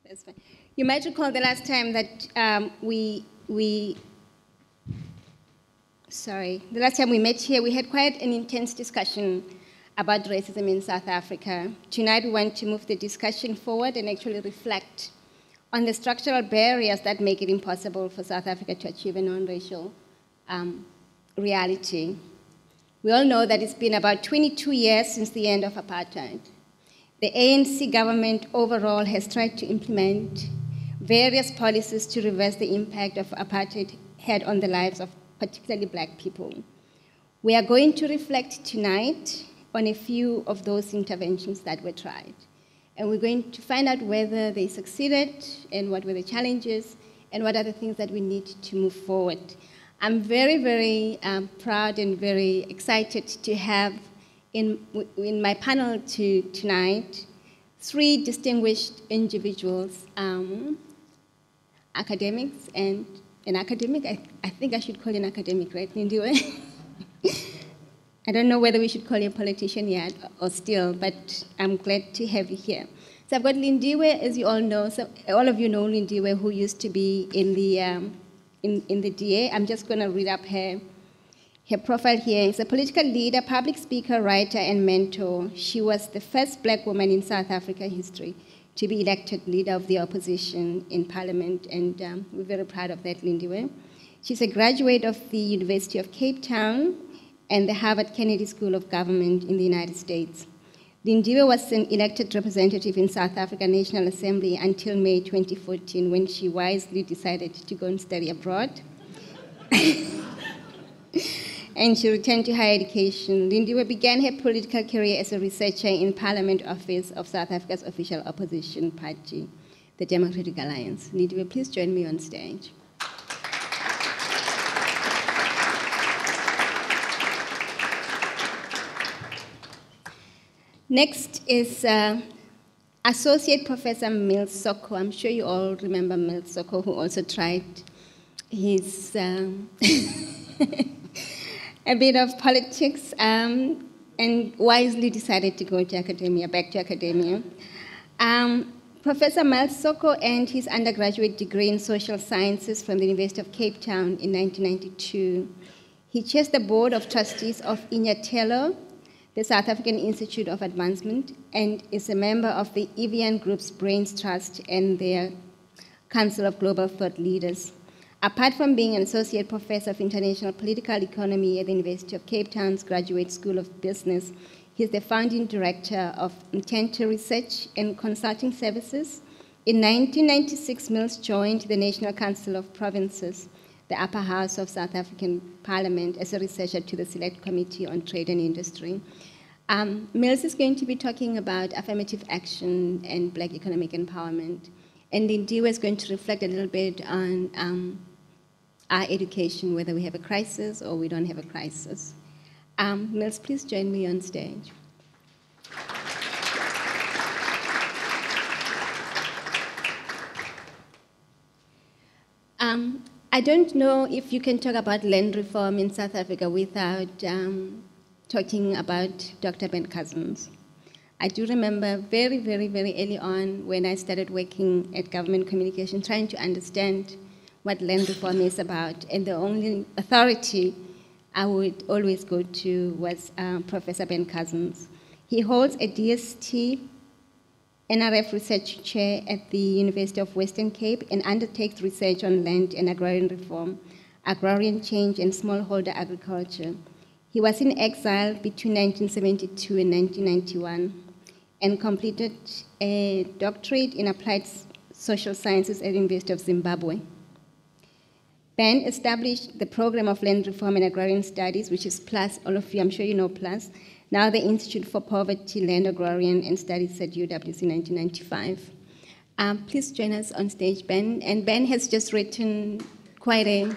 That's fine. You might recall the last time that the last time we met here, we had quite an intense discussion about racism in South Africa. Tonight, we want to move the discussion forward and actually reflect on the structural barriers that make it impossible for South Africa to achieve a non-racial reality. We all know that it's been about 22 years since the end of apartheid. The ANC government overall has tried to implement various policies to reverse the impact of apartheid had on the lives of particularly Black people. We are going to reflect tonight on a few of those interventions that were tried. And we're going to find out whether they succeeded and what were the challenges and what are the things that we need to move forward. I'm very, very proud and very excited to have in my panel tonight 3 distinguished individuals, academics and an academic. I think I should call you an academic, right, Lindiwe? I don't know whether we should call you a politician yet or still, but I'm glad to have you here. So I've got Lindiwe, as you all know. So all of you know Lindiwe, who used to be in the DA. I'm just going to read up her profile here. She's a political leader, public speaker, writer, and mentor. She was the first Black woman in South Africa history to be elected leader of the opposition in Parliament, and we're very proud of that, Lindiwe. She's a graduate of the University of Cape Town and the Harvard Kennedy School of Government in the United States. Lindiwe was an elected representative in South Africa National Assembly until May 2014, when she wisely decided to go and study abroad. And she returned to higher education. Lindiwe began her political career as a researcher in Parliament Office of South Africa's official opposition party, the Democratic Alliance. Lindiwe, please join me on stage. Next is Associate Professor Mills Soko. I'm sure you all remember Mills Soko, who also tried his a bit of politics and wisely decided to go to academia, back to academia. Professor Mills Soko earned his undergraduate degree in social sciences from the University of Cape Town in 1992. He chairs the board of trustees of Inyathelo, the South African Institute of Advancement, and is a member of the Evian Group's Brains Trust and their Council of Global Thought Leaders. Apart from being an associate professor of international political economy at the University of Cape Town's Graduate School of Business, he is the founding director of Intento Research and Consulting Services. In 1996, Mills joined the National Council of Provinces, the upper house of South African Parliament, as a researcher to the Select Committee on Trade and Industry. Mills is going to be talking about affirmative action and Black economic empowerment. And Lindiwe is going to reflect a little bit on our education, whether we have a crisis or we don't have a crisis. Mills, please join me on stage. I don't know if you can talk about land reform in South Africa without talking about Dr. Ben Cousins. I do remember very, very, very early on when I started working at government communication, trying to understand what land reform is about, and the only authority I would always go to was Professor Ben Cousins. He holds a DST NRF Research Chair at the University of Western Cape and undertakes research on land and agrarian reform, agrarian change, and smallholder agriculture. He was in exile between 1972 and 1991 and completed a doctorate in applied social sciences at the University of Zimbabwe. Ben established the program of land reform and agrarian studies, which is PLUS. All of you, I'm sure you know PLUS. Now the Institute for Poverty, Land, Agrarian, and Studies at UWC in 1995. Please join us on stage, Ben. And Ben has just written quite an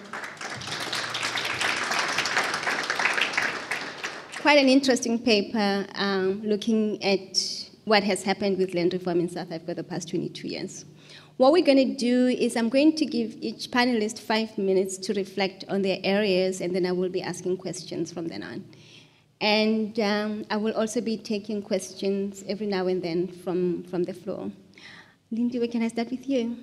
interesting paper looking at what has happened with land reform in South Africa the past 22 years. What we're going to do is I'm going to give each panelist 5 minutes to reflect on their areas, and then I will be asking questions from then on. And I will also be taking questions every now and then from the floor. Lindy, can I start with you?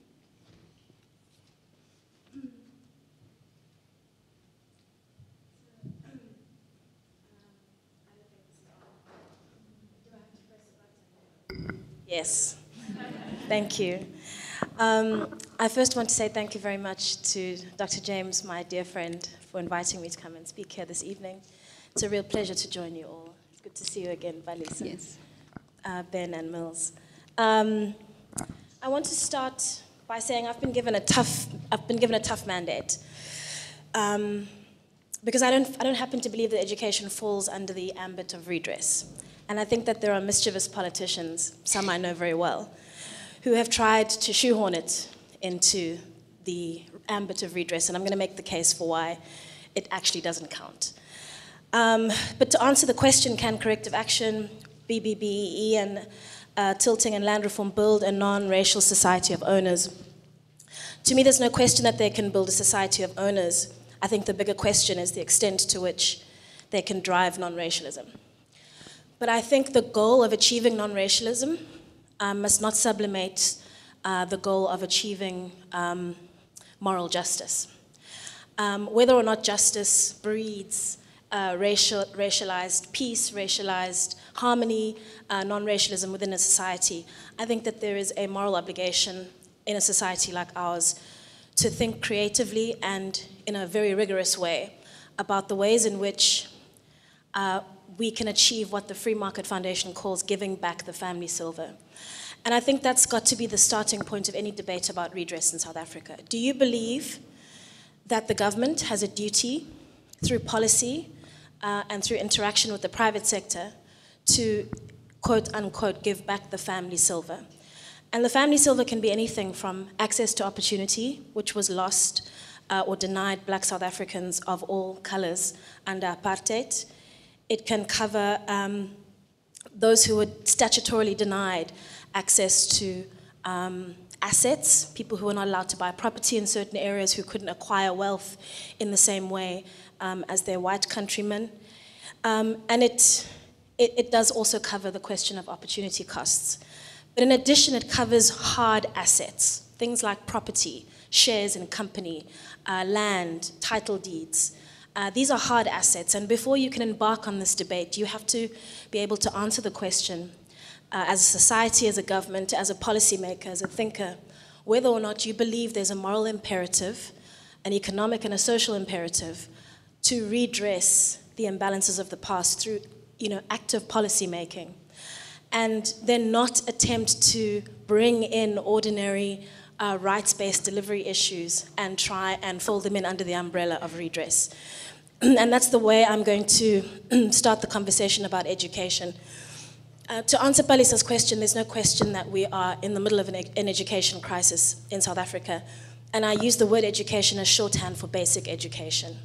Yes, thank you. I first want to say thank you very much to Dr. James, my dear friend, for inviting me to come and speak here this evening. It's a real pleasure to join you all. It's good to see you again, Valisa, Yes. Ben and Mills. I want to start by saying I've been given a tough mandate. Because I don't happen to believe that education falls under the ambit of redress. And I think that there are mischievous politicians, some I know very well, who have tried to shoehorn it into the ambit of redress, and I'm going to make the case for why it actually doesn't count. But to answer the question, can corrective action, BBBEE, and tilting and land reform build a non-racial society of owners? To me, there's no question that they can build a society of owners. I think the bigger question is the extent to which they can drive non-racialism. But I think the goal of achieving non-racialism must not sublimate the goal of achieving moral justice. Whether or not justice breeds racialized peace, racialized harmony, non-racialism within a society, I think that there is a moral obligation in a society like ours to think creatively and in a very rigorous way about the ways in which we can achieve what the Free Market Foundation calls giving back the family silver. And I think that's got to be the starting point of any debate about redress in South Africa. Do you believe that the government has a duty through policy and through interaction with the private sector to, quote unquote, give back the family silver? And the family silver can be anything from access to opportunity, which was lost or denied Black South Africans of all colors under apartheid. It can cover those who were statutorily denied access to assets, people who were not allowed to buy property in certain areas, who couldn't acquire wealth in the same way as their white countrymen. And it does also cover the question of opportunity costs. But in addition, it covers hard assets, things like property, shares in company, land, title deeds. These are hard assets, and before you can embark on this debate, you have to be able to answer the question, as a society, as a government, as a policymaker, as a thinker, whether or not you believe there's a moral imperative, an economic and a social imperative, to redress the imbalances of the past through, active policymaking, and then not attempt to bring in ordinary rights-based delivery issues and try and fold them in under the umbrella of redress. And that's the way I'm going to start the conversation about education. To answer Palisa's question, there's no question that we are in the middle of an education crisis in South Africa. And I use the word education as shorthand for basic education.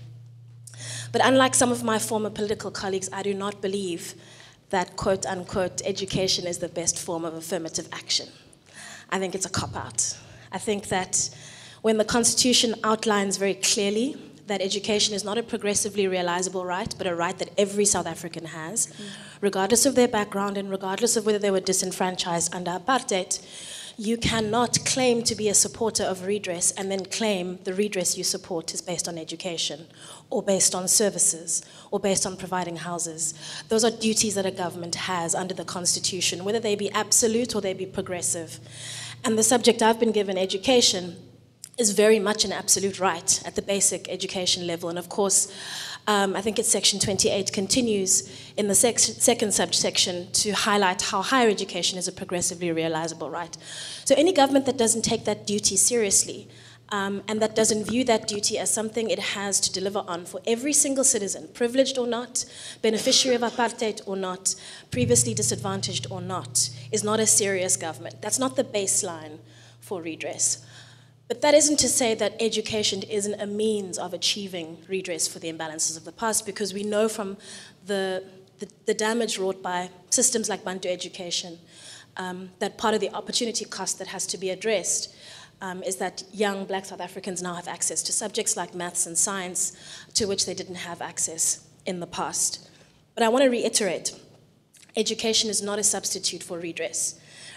But unlike some of my former political colleagues, I do not believe that, quote unquote, education is the best form of affirmative action. I think it's a cop-out. I think that when the Constitution outlines very clearly that education is not a progressively realizable right, but a right that every South African has, regardless of their background and regardless of whether they were disenfranchised under apartheid, you cannot claim to be a supporter of redress and then claim the redress you support is based on education or based on services or based on providing houses. Those are duties that a government has under the Constitution, whether they be absolute or they be progressive. And the subject I've been given, education, is very much an absolute right at the basic education level. And of course, I think it's section 28 continues in the second subsection to highlight how higher education is a progressively realizable right. So any government that doesn't take that duty seriously and that doesn't view that duty as something it has to deliver on for every single citizen, privileged or not, beneficiary of apartheid or not, previously disadvantaged or not, is not a serious government. That's not the baseline for redress. But that isn't to say that education isn't a means of achieving redress for the imbalances of the past, because we know from the damage wrought by systems like Bantu education that part of the opportunity cost that has to be addressed is that young Black South Africans now have access to subjects like maths and science to which they didn't have access in the past. But I want to reiterate, education is not a substitute for redress.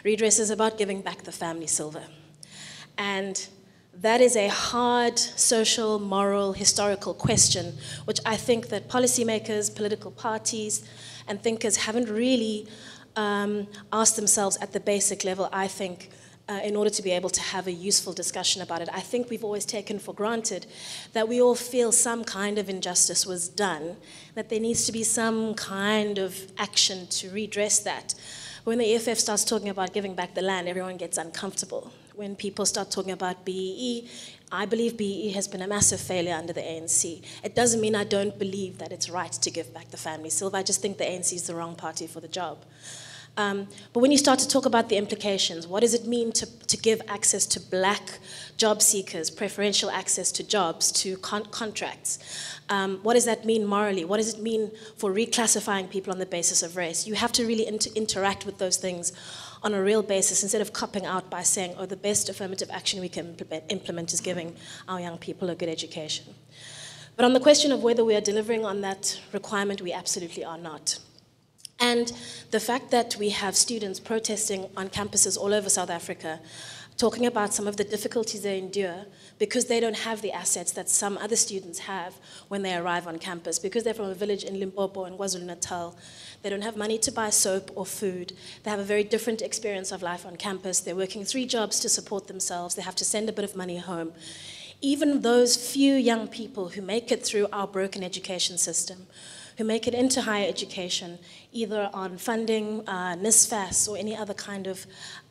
Redress is about giving back the family silver. And that is a hard social, moral, historical question, which I think that policymakers, political parties, and thinkers haven't really asked themselves at the basic level, I think, in order to be able to have a useful discussion about it. I think we've always taken for granted that we all feel some kind of injustice was done, that there needs to be some kind of action to redress that. When the EFF starts talking about giving back the land, everyone gets uncomfortable. When people start talking about BEE, I believe BEE has been a massive failure under the ANC. It doesn't mean I don't believe that it's right to give back the family silver. I just think the ANC is the wrong party for the job. But when you start to talk about the implications, what does it mean to give access to black job seekers, preferential access to jobs, to contracts? What does that mean morally? What does it mean for reclassifying people on the basis of race? You have to really interact with those things on a real basis instead of copping out by saying, oh, the best affirmative action we can implement is giving our young people a good education. But on the question of whether we are delivering on that requirement, we absolutely are not. And the fact that we have students protesting on campuses all over South Africa, talking about some of the difficulties they endure because they don't have the assets that some other students have when they arrive on campus, because they're from a village in Limpopo and KwaZulu-Natal. They don't have money to buy soap or food. They have a very different experience of life on campus. They're working 3 jobs to support themselves. They have to send a bit of money home. Even those few young people who make it through our broken education system, who make it into higher education, either on funding, NSFAS, or any other kind of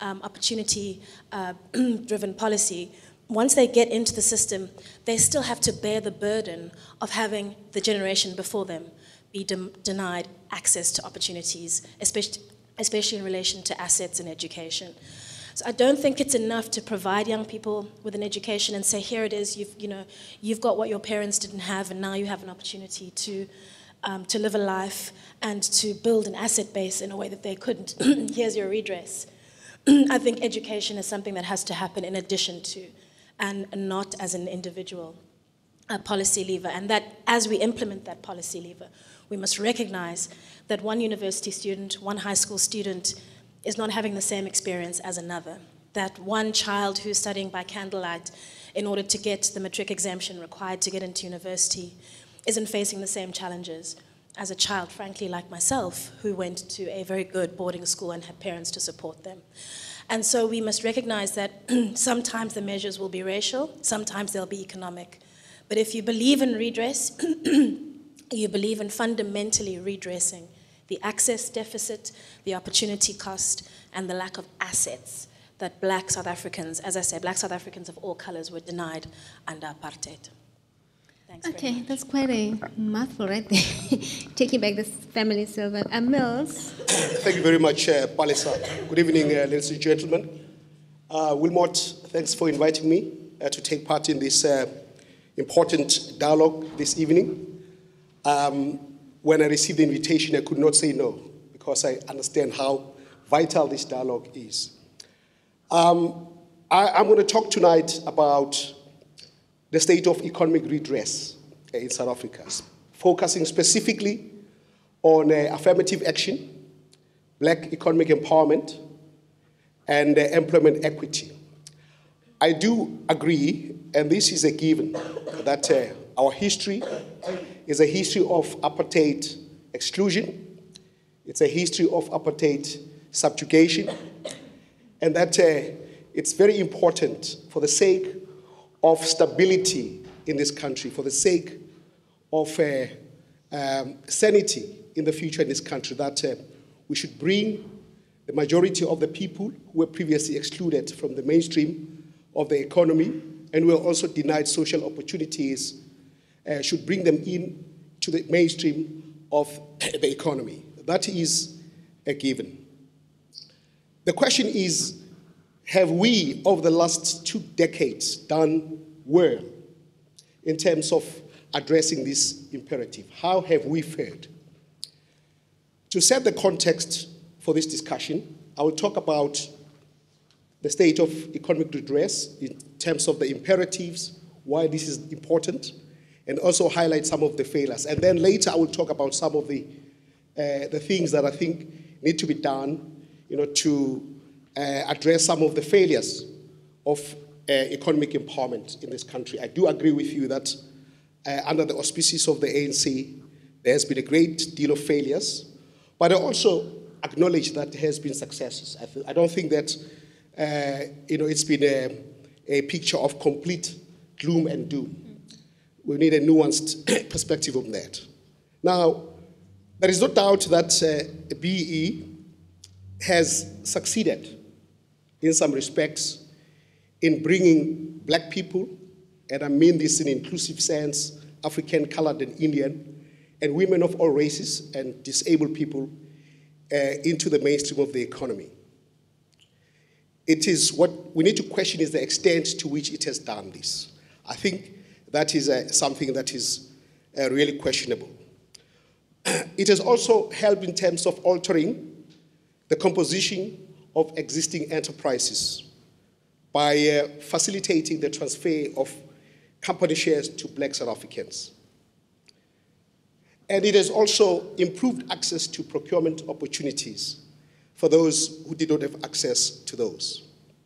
opportunity-driven policy, once they get into the system, they still have to bear the burden of having the generation before them be denied access to opportunities, especially in relation to assets and education. So I don't think it's enough to provide young people with an education and say, here it is, you've got what your parents didn't have, and now you have an opportunity to live a life and to build an asset base in a way that they couldn't. Here's your redress. I think education is something that has to happen in addition to, and not as an individual policy lever. And that as we implement that policy lever, we must recognize that one university student, one high school student is not having the same experience as another. That one child who's studying by candlelight in order to get the matric exemption required to get into university isn't facing the same challenges as a child, frankly, like myself, who went to a very good boarding school and had parents to support them. And so we must recognize that sometimes the measures will be racial, sometimes they'll be economic. But if you believe in redress, you believe in fundamentally redressing the access deficit, the opportunity cost, and the lack of assets that black South Africans, as I say, black South Africans of all colors were denied under apartheid. Thanks very much. That's quite a mouthful right there. Taking back this family silver. Mills. Thank you very much, Palisa. Good evening, ladies and gentlemen. Wilmot, thanks for inviting me to take part in this important dialogue this evening. When I received the invitation, I could not say no, because I understand how vital this dialogue is. I'm going to talk tonight about the state of economic redress in South Africa, focusing specifically on affirmative action, black economic empowerment, and employment equity. I do agree, and this is a given, that our history is a history of apartheid exclusion, it's a history of apartheid subjugation, and that it's very important for the sake of stability in this country, for the sake of sanity in the future in this country, that we should bring the majority of the people who were previously excluded from the mainstream of the economy and were also denied social opportunities, should bring them in to the mainstream of the economy. That is a given. The question is, have we, over the last 2 decades, done well in terms of addressing this imperative? How have we fared? To set the context for this discussion, I will talk about the state of economic redress in terms of the imperatives, why this is important, and also highlight some of the failures. And then later I will talk about some of the things that I think need to be done, to address some of the failures of economic empowerment in this country. I do agree with you that under the auspices of the ANC, there has been a great deal of failures, but I also acknowledge that there has been successes. I don't think that it's been a picture of complete gloom and doom. We need a nuanced perspective on that. Now, there is no doubt that BEE has succeeded in some respects in bringing black people, and I mean this in inclusive sense, African, colored, and Indian, and women of all races and disabled people into the mainstream of the economy. It is what we need to question is the extent to which it has done this. I think that is something that is really questionable. It has also helped in terms of altering the composition of existing enterprises by facilitating the transfer of company shares to black South Africans. And it has also improved access to procurement opportunities for those who did not have access to those.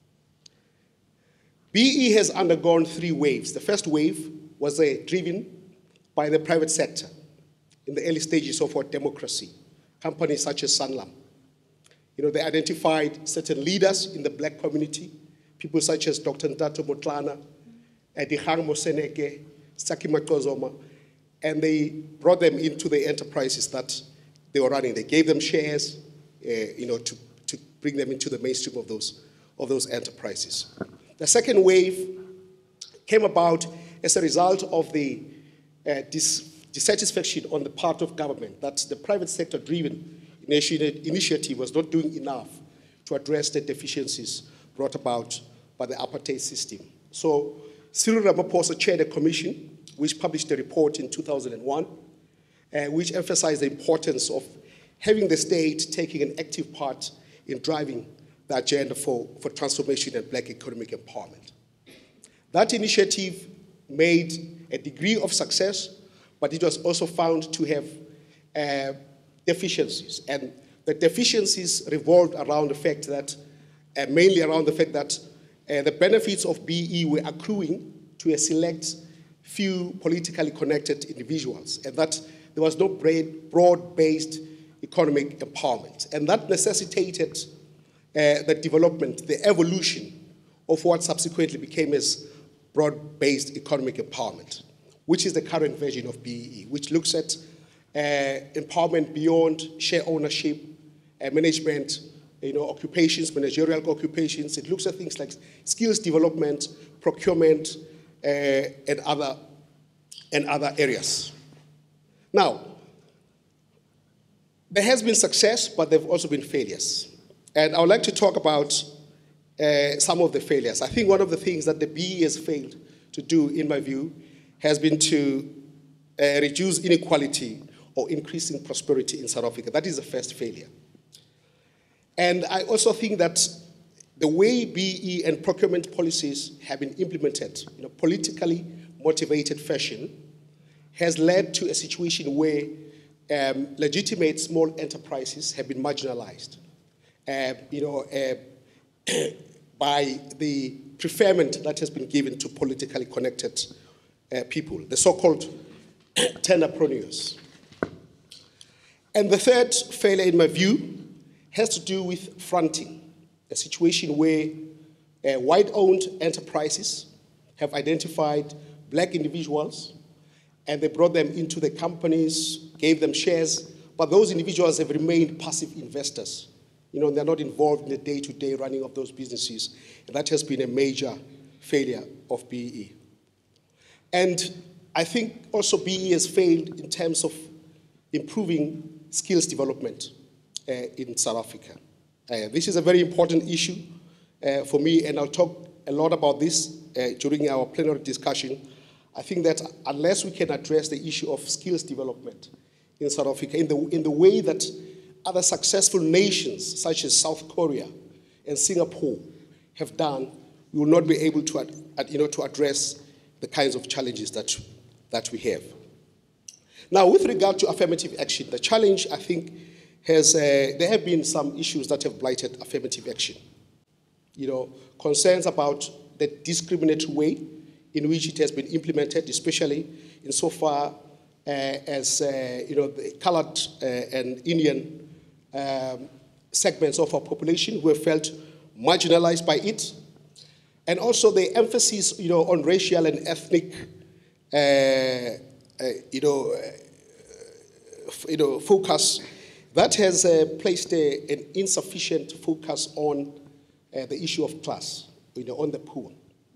BEE has undergone 3 waves. The first wave was driven by the private sector in the early stages of our democracy, companies such as Sanlam. They identified certain leaders in the black community, people such as Dr. Ntato Motlana, Dihang Moseneke, Saki Makozoma, and they brought them into the enterprises that they were running. They gave them shares, to bring them into the mainstream of those enterprises. The second wave came about as a result of the dissatisfaction on the part of government that the private sector-driven initiative was not doing enough to address the deficiencies brought about by the apartheid system. So Cyril Ramaphosa chaired a commission which published a report in 2001, which emphasized the importance of having the state taking an active part in driving the agenda for transformation and black economic empowerment. That initiative made a degree of success, but it was also found to have deficiencies. And the deficiencies revolved around the fact that, mainly around the fact that the benefits of BEE were accruing to a select few politically connected individuals, and that there was no broad-based economic empowerment. And that necessitated the development, the evolution of what subsequently became as broad-based economic empowerment, which is the current version of BEE, which looks at empowerment beyond share ownership, management, occupations, managerial occupations. It looks at things like skills development, procurement, and other areas. Now, there has been success, but there have also been failures. And I would like to talk about some of the failures. I think one of the things that the BEE has failed to do, in my view, has been to reduce inequality or increasing prosperity in South Africa. That is the first failure. And I also think that the way BEE and procurement policies have been implemented in a politically motivated fashion has led to a situation where legitimate small enterprises have been marginalized, by the preferment that has been given to politically connected people, the so-called tenderpreneurs. And the third failure, in my view, has to do with fronting, a situation where white-owned enterprises have identified black individuals and they brought them into the companies, gave them shares, but those individuals have remained passive investors. They're not involved in the day-to-day running of those businesses. And that has been a major failure of BEE. And I think also BEE has failed in terms of improving skills development in South Africa. This is a very important issue for me, and I'll talk a lot about this during our plenary discussion. I think that unless we can address the issue of skills development in South Africa in the way that other successful nations such as South Korea and Singapore have done, we will not be able to, to address the kinds of challenges that we have. Now, with regard to affirmative action, the challenge, I think, there have been some issues that have blighted affirmative action. concerns about the discriminatory way in which it has been implemented, especially insofar as the colored and Indian segments of our population who have felt marginalized by it, and also the emphasis, on racial and ethnic, focus that has placed an insufficient focus on the issue of class, on the poor.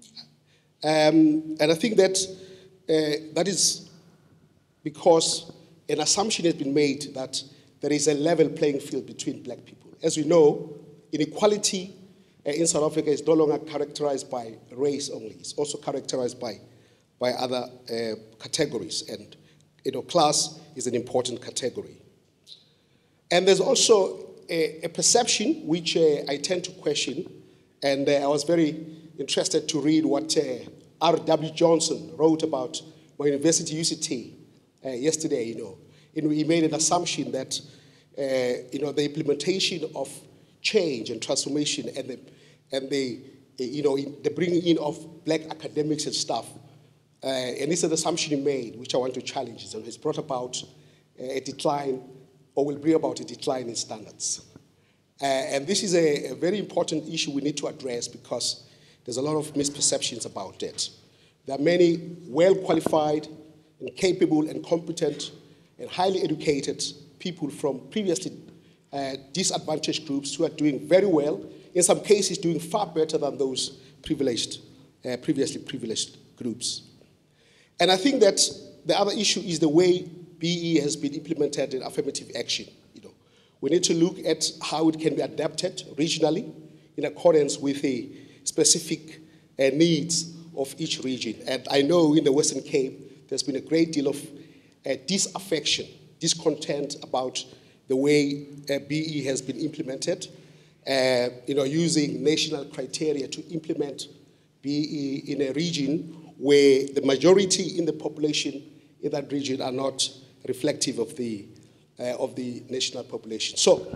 And I think that that is because an assumption has been made that there is a level playing field between black people. As we know, inequality in South Africa is no longer characterized by race only. It's also characterized by other categories. And class is an important category. And there's also a perception which I tend to question, and I was very interested to read what R.W. Johnson wrote about my university, UCT, yesterday. He made an assumption that the implementation of change and transformation and the bringing in of black academics and stuff, and this is an assumption he made, which I want to challenge. So it's brought about a decline, or will bring about a decline in standards. And this is a very important issue we need to address because there's a lot of misperceptions about it. There are many well-qualified and capable and competent and highly educated people from previously disadvantaged groups who are doing very well, in some cases doing far better than those previously privileged groups. And I think that the other issue is the way BE has been implemented in affirmative action. We need to look at how it can be adapted regionally in accordance with the specific needs of each region. And I know in the Western Cape, there's been a great deal of disaffection, discontent about the way BE has been implemented, using national criteria to implement BE in a region where the majority in the population in that region are not reflective of the national population. So,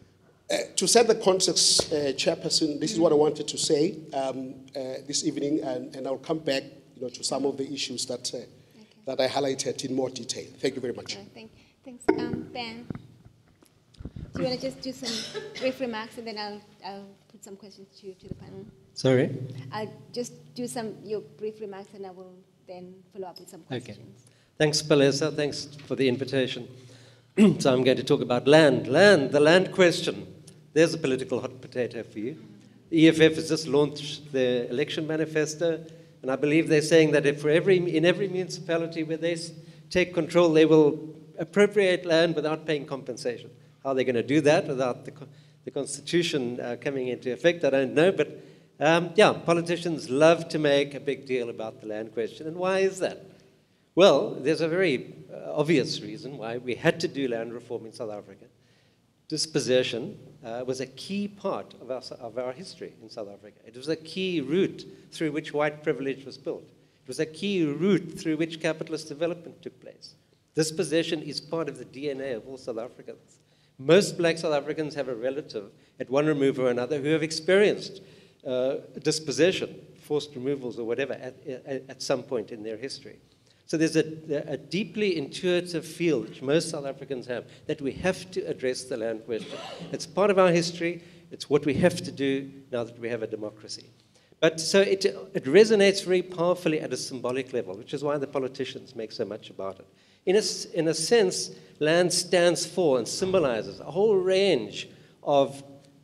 to set the context, Chairperson, this is what I wanted to say this evening, and I'll come back, to some of the issues that I highlighted in more detail. Thank you very much. Thanks. Ben, do you want to just do some brief remarks, and then I'll put some questions to the panel? Sorry? I'll just do your brief remarks, and I will then follow up with some questions. Okay. Thanks, Palesa. Thanks for the invitation. So I'm going to talk about land. The land question. There's a political hot potato for you. The EFF has just launched their election manifesto, and I believe they're saying that in every municipality where they take control, they will appropriate land without paying compensation. How are they going to do that without the Constitution coming into effect? I don't know, but politicians love to make a big deal about the land question. And why is that? Well, there's a very obvious reason why we had to do land reform in South Africa. Dispossession was a key part of our history in South Africa. It was a key route through which white privilege was built. It was a key route through which capitalist development took place. Dispossession is part of the DNA of all South Africans. Most black South Africans have a relative at one remove or another who have experienced dispossession, forced removals or whatever at some point in their history. So there's a deeply intuitive feel which most South Africans have that we have to address the land question. It's part of our history. It's what we have to do now that we have a democracy. But so it resonates very powerfully at a symbolic level, which is why the politicians make so much about it. In a sense, land stands for and symbolizes a whole range of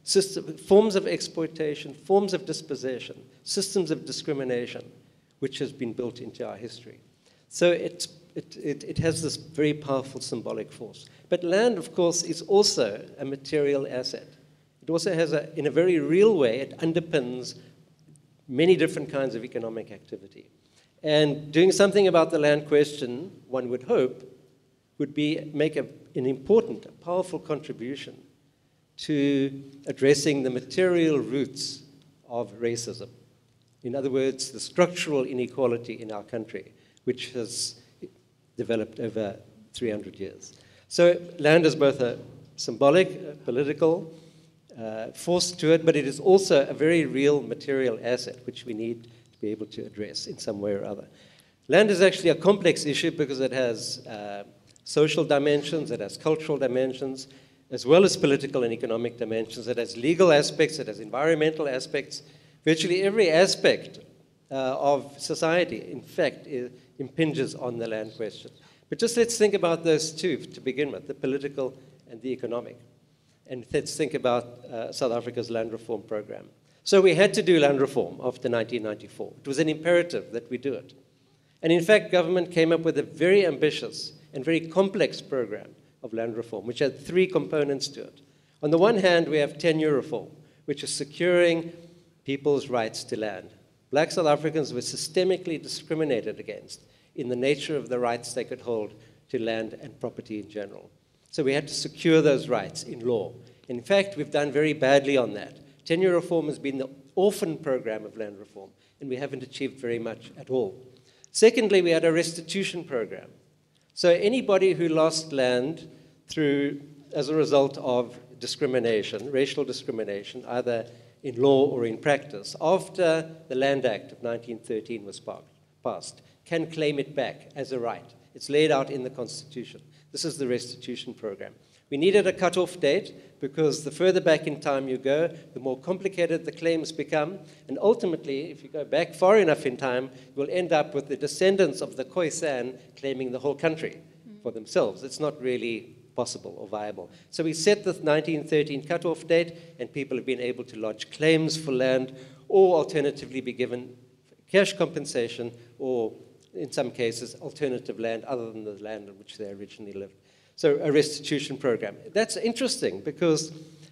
forms of exploitation, forms of dispossession, systems of discrimination, which has been built into our history. So it has this very powerful symbolic force. But land, of course, is also a material asset. It also has, in a very real way, it underpins many different kinds of economic activity. And doing something about the land question, one would hope, would make an important, powerful contribution to addressing the material roots of racism. In other words, the structural inequality in our country, which has developed over 300 years. So land is both a symbolic, political, force to it, but it is also a very real material asset which we need to be able to address in some way or other. Land is actually a complex issue because it has social dimensions, it has cultural dimensions, as well as political and economic dimensions. It has legal aspects, it has environmental aspects. Virtually every aspect of society, in fact, impinges on the land question. But just let's think about those two to begin with, the political and the economic. And let's think about South Africa's land reform program. So we had to do land reform after 1994. It was an imperative that we do it. And in fact, government came up with a very ambitious and very complex program of land reform, which had three components to it. On the one hand, we have tenure reform, which is securing people's rights to land. Black South Africans were systemically discriminated against in the nature of the rights they could hold to land and property in general. So we had to secure those rights in law. In fact, we've done very badly on that. Tenure reform has been the orphan program of land reform, and we haven't achieved very much at all. Secondly, we had a restitution program. So anybody who lost land as a result of discrimination, racial discrimination, either in law or in practice, after the Land Act of 1913 was passed, can claim it back as a right. It's laid out in the Constitution. This is the restitution program. We needed a cutoff date because the further back in time you go, the more complicated the claims become. And ultimately, if you go back far enough in time, you will end up with the descendants of the Khoisan claiming the whole country for themselves. It's not really possible or viable. So we set the 1913 cutoff date, and people have been able to lodge claims for land or alternatively be given cash compensation or, in some cases, alternative land other than the land on which they originally lived. So a restitution program. That's interesting because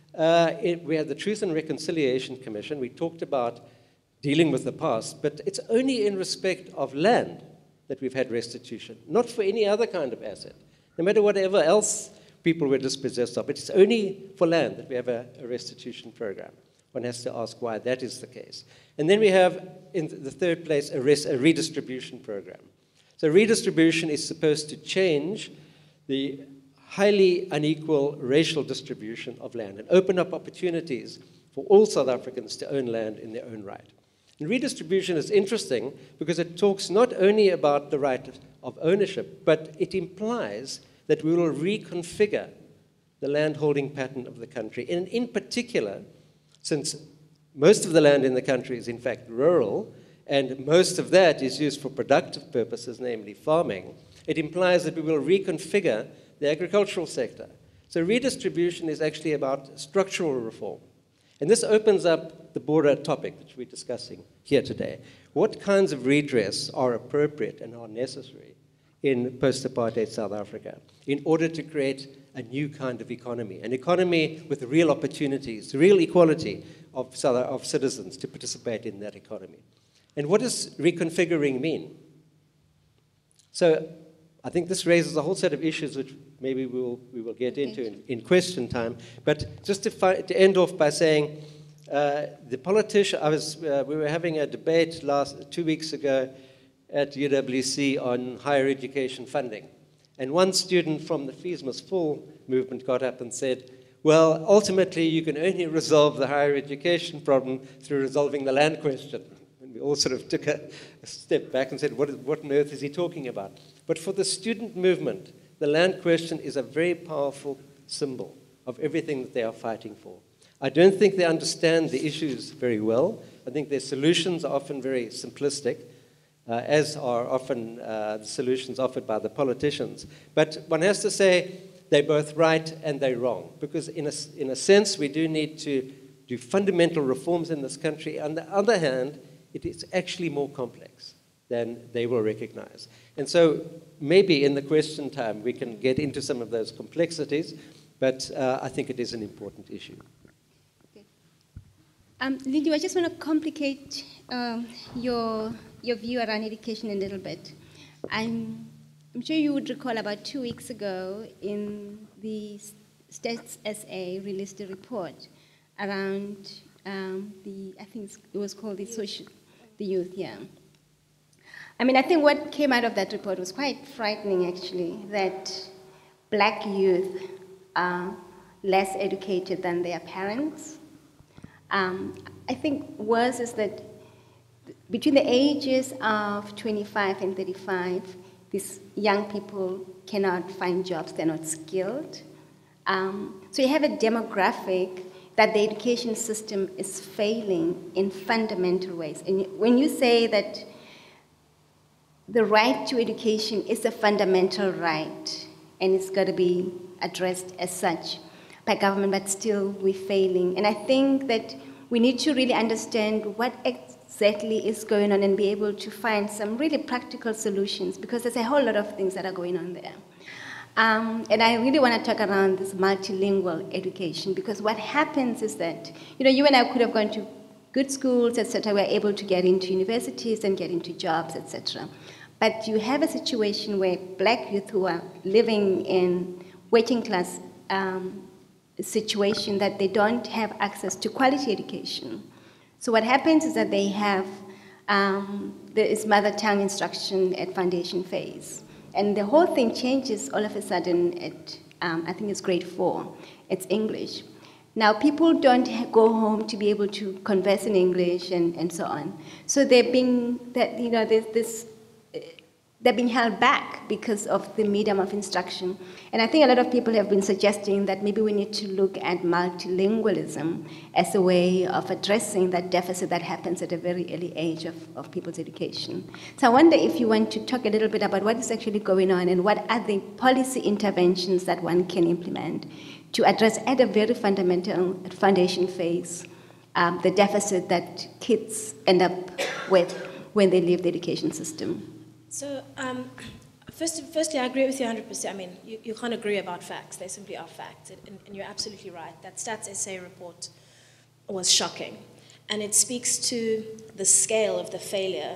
we had the Truth and Reconciliation Commission. We talked about dealing with the past, but it's only in respect of land that we've had restitution, not for any other kind of asset. No matter whatever else people were dispossessed of, it's only for land that we have a restitution program. One has to ask why that is the case. And then we have, in the third place, a redistribution program. So redistribution is supposed to change the highly unequal racial distribution of land and open up opportunities for all South Africans to own land in their own right. And redistribution is interesting because it talks not only about the right of ownership, but it implies that we will reconfigure the landholding pattern of the country. And in particular, since most of the land in the country is in fact rural, and most of that is used for productive purposes, namely farming, it implies that we will reconfigure the agricultural sector. So redistribution is actually about structural reform. And this opens up the broader topic which we're discussing here today. What kinds of redress are appropriate and are necessary in post-apartheid South Africa in order to create a new kind of economy, an economy with real opportunities, real equality of citizens to participate in that economy? And what does reconfiguring mean? So I think this raises a whole set of issues which maybe we will get into in question time. But just to end off by saying, the politician, we were having a debate 2 weeks ago at UWC on higher education funding. And one student from the Fees Must Fall movement got up and said, well, ultimately you can only resolve the higher education problem through resolving the land question. And we all sort of took a step back and said, what on earth is he talking about? But for the student movement, the land question is a very powerful symbol of everything that they are fighting for. I don't think they understand the issues very well. I think their solutions are often very simplistic, as are often the solutions offered by the politicians. But one has to say they're both right and they're wrong, because in a sense we do need to do fundamental reforms in this country. On the other hand, it is actually more complex than they will recognize. And so maybe in the question time we can get into some of those complexities, but I think it is an important issue. Okay. Lindy, I just want to complicate your view around education a little bit. I'm sure you would recall about 2 weeks ago in the Stats SA released a report around I think it was called the youth, yeah. I mean, I think what came out of that report was quite frightening, actually, that black youth are less educated than their parents. I think worse is that between the ages of 25 and 35, these young people cannot find jobs, they're not skilled. So you have a demographic that the education system is failing in fundamental ways. And when you say that the right to education is a fundamental right, and it's got to be addressed as such by government, but still we're failing. And I think that we need to really understand what exactly is going on and be able to find some really practical solutions, because there's a whole lot of things that are going on there. And I really want to talk around this multilingual education, because what happens is that, you and I could have gone to good schools, etc. We're able to get into universities and get into jobs, etc. But you have a situation where black youth who are living in working class situation, that they don't have access to quality education. So what happens is that they have, there is mother tongue instruction at foundation phase. And the whole thing changes all of a sudden at, I think it's grade 4. It's English. Now, people don't go home to be able to converse in English and so on. So they're being, they're being held back because of the medium of instruction. And I think a lot of people have been suggesting that maybe we need to look at multilingualism as a way of addressing that deficit that happens at a very early age of people's education. So I wonder if you want to talk a little bit about what is actually going on and what are the policy interventions that one can implement to address at a very fundamental foundation phase the deficit that kids end up with when they leave the education system. So, firstly, I agree with you 100%. I mean, you can't agree about facts. They simply are facts. And you're absolutely right. That Stats SA report was shocking. And it speaks to the scale of the failure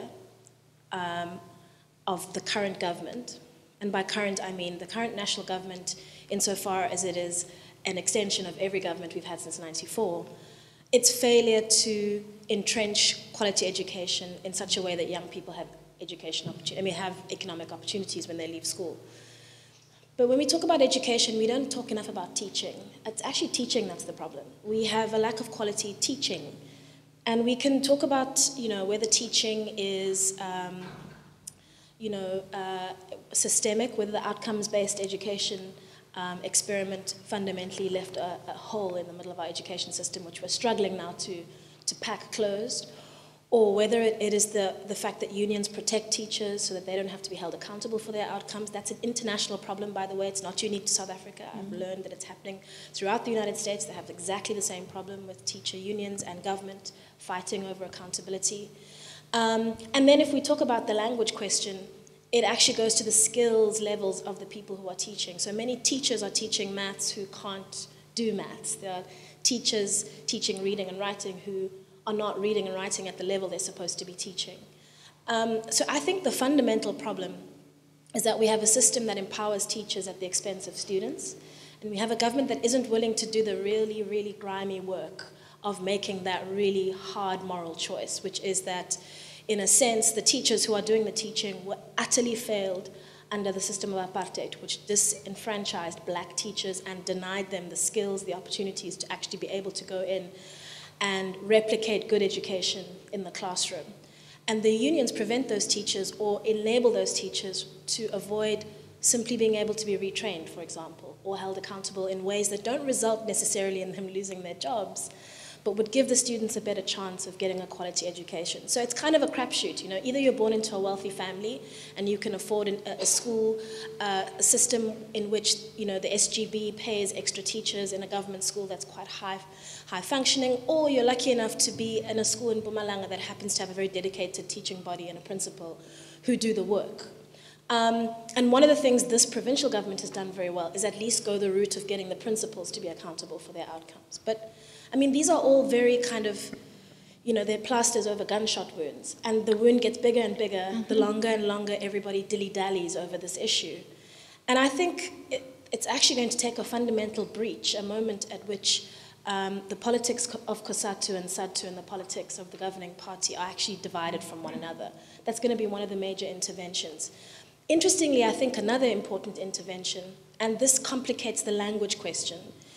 of the current government. And by current, I mean the current national government, insofar as it is an extension of every government we've had since '94. Its failure to entrench quality education in such a way that young people have have economic opportunities when they leave school. But when we talk about education, we don't talk enough about teaching. It's actually teaching that's the problem. We have a lack of quality teaching. And we can talk about, whether teaching is, systemic, whether the outcomes-based education experiment fundamentally left a hole in the middle of our education system, which we're struggling now to pack closed, or whether it is the fact that unions protect teachers so that they don't have to be held accountable for their outcomes. That's an international problem, by the way. It's not unique to South Africa. I've learned that it's happening throughout the United States. They have exactly the same problem with teacher unions and government fighting over accountability. And then if we talk about the language question, it actually goes to the skills levels of the people who are teaching. So many teachers are teaching maths who can't do maths. There are teachers teaching reading and writing who are not reading and writing at the level they're supposed to be teaching. So I think the fundamental problem is that we have a system that empowers teachers at the expense of students, and we have a government that isn't willing to do the really, really grimy work of making that really hard moral choice, which is that, in a sense, the teachers who are doing the teaching were utterly failed under the system of apartheid, which disenfranchised black teachers and denied them the skills, the opportunities to actually be able to go in and replicate good education in the classroom. And the unions prevent those teachers or enable those teachers to avoid simply being able to be retrained, for example, or held accountable in ways that don't result necessarily in them losing their jobs, but would give the students a better chance of getting a quality education. So it's kind of a crapshoot, Either you're born into a wealthy family and you can afford a school system in which, the SGB pays extra teachers in a government school that's quite high functioning, or you're lucky enough to be in a school in Mpumalanga that happens to have a very dedicated teaching body and a principal who do the work. And one of the things this provincial government has done very well is at least go the route of getting the principals to be accountable for their outcomes. But these are all very kind of, they're plasters over gunshot wounds. And the wound gets bigger and bigger the longer and longer everybody dilly-dallies over this issue. And I think it's actually going to take a fundamental breach, a moment at which the politics of COSATU and SADTU and the politics of the governing party are actually divided from one another. That's going to be one of the major interventions. Interestingly, I think another important intervention, and this complicates the language question,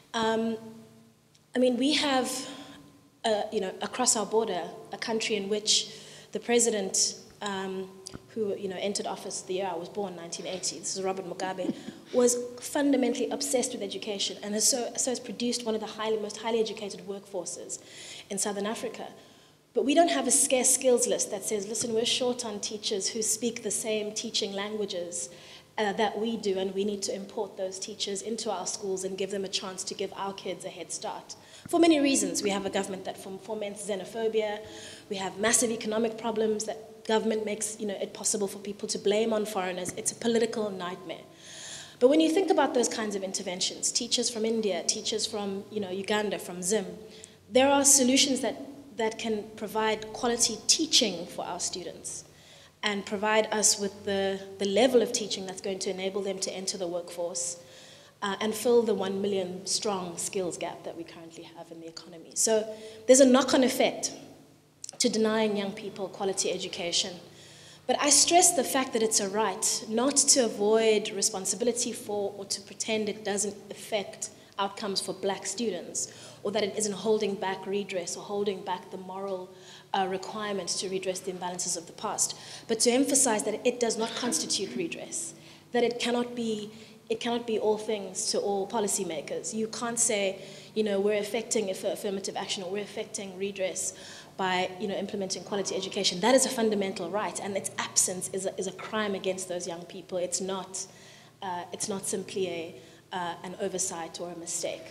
I mean, we have, across our border, a country in which the president, who entered office the year I was born, 1980, this is Robert Mugabe, was fundamentally obsessed with education and so has produced one of the most highly educated workforces in Southern Africa. But we don't have a scarce skills list that says, listen, we're short on teachers who speak the same teaching languages that we do, and we need to import those teachers into our schools and give them a chance to give our kids a head start. For many reasons. We have a government that foments xenophobia. We have massive economic problems that government makes it possible for people to blame on foreigners. It's a political nightmare. But when you think about those kinds of interventions, teachers from India, teachers from Uganda, from Zim, there are solutions that can provide quality teaching for our students and provide us with the level of teaching that's going to enable them to enter the workforce and fill the 1 million strong skills gap that we currently have in the economy. So there's a knock-on effect to denying young people quality education. But I stress the fact that it's a right, not to avoid responsibility for or to pretend it doesn't affect outcomes for black students, or that it isn't holding back redress or holding back the moral requirements to redress the imbalances of the past, but to emphasize that it does not constitute redress, that it cannot be all things to all policymakers. You can't say, we're affecting affirmative action or we're affecting redress by implementing quality education. That is a fundamental right, and its absence is a crime against those young people. It's not simply an oversight or a mistake.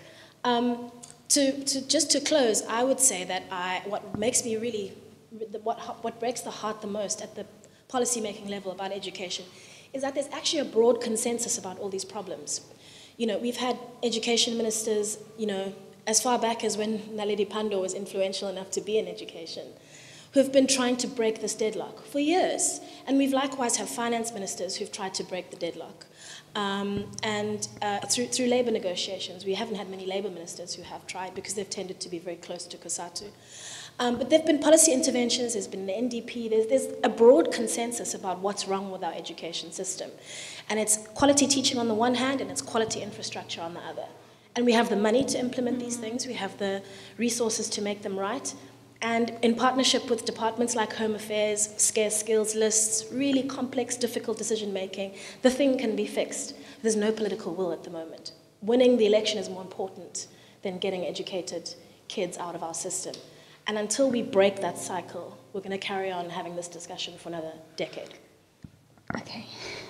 Just to close, I would say that what makes me really, what breaks the heart the most at the policy-making level about education is that there's actually a broad consensus about all these problems. We've had education ministers, as far back as when Naledi Pandor was influential enough to be in education, who have been trying to break this deadlock for years. And we've likewise have finance ministers who've tried to break the deadlock. Through labor negotiations, we haven't had many labor ministers who have tried because they've tended to be very close to COSATU. But there have been policy interventions, there's been the NDP, there's a broad consensus about what's wrong with our education system. And it's quality teaching on the one hand, and it's quality infrastructure on the other. And we have the money to implement these things, we have the resources to make them right. And in partnership with departments like Home Affairs, scarce skills lists, really complex, difficult decision-making, the thing can be fixed. There's no political will at the moment. Winning the election is more important than getting educated kids out of our system. And until we break that cycle, we're going to carry on having this discussion for another decade. Okay.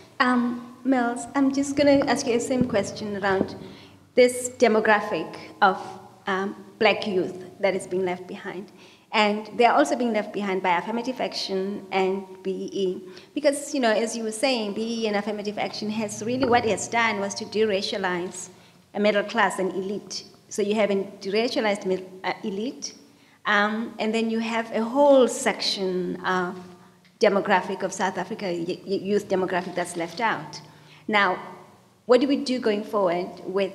Mills, I'm just going to ask you the same question around this demographic of black youth that is being left behind. And they are also being left behind by affirmative action and BEE. Because, as you were saying, BEE and affirmative action has really, what it has done was to deracialize a middle class and elite. So you have a deracialized elite, and then you have a whole section of demographic of South Africa, youth demographic that's left out. Now, what do we do going forward with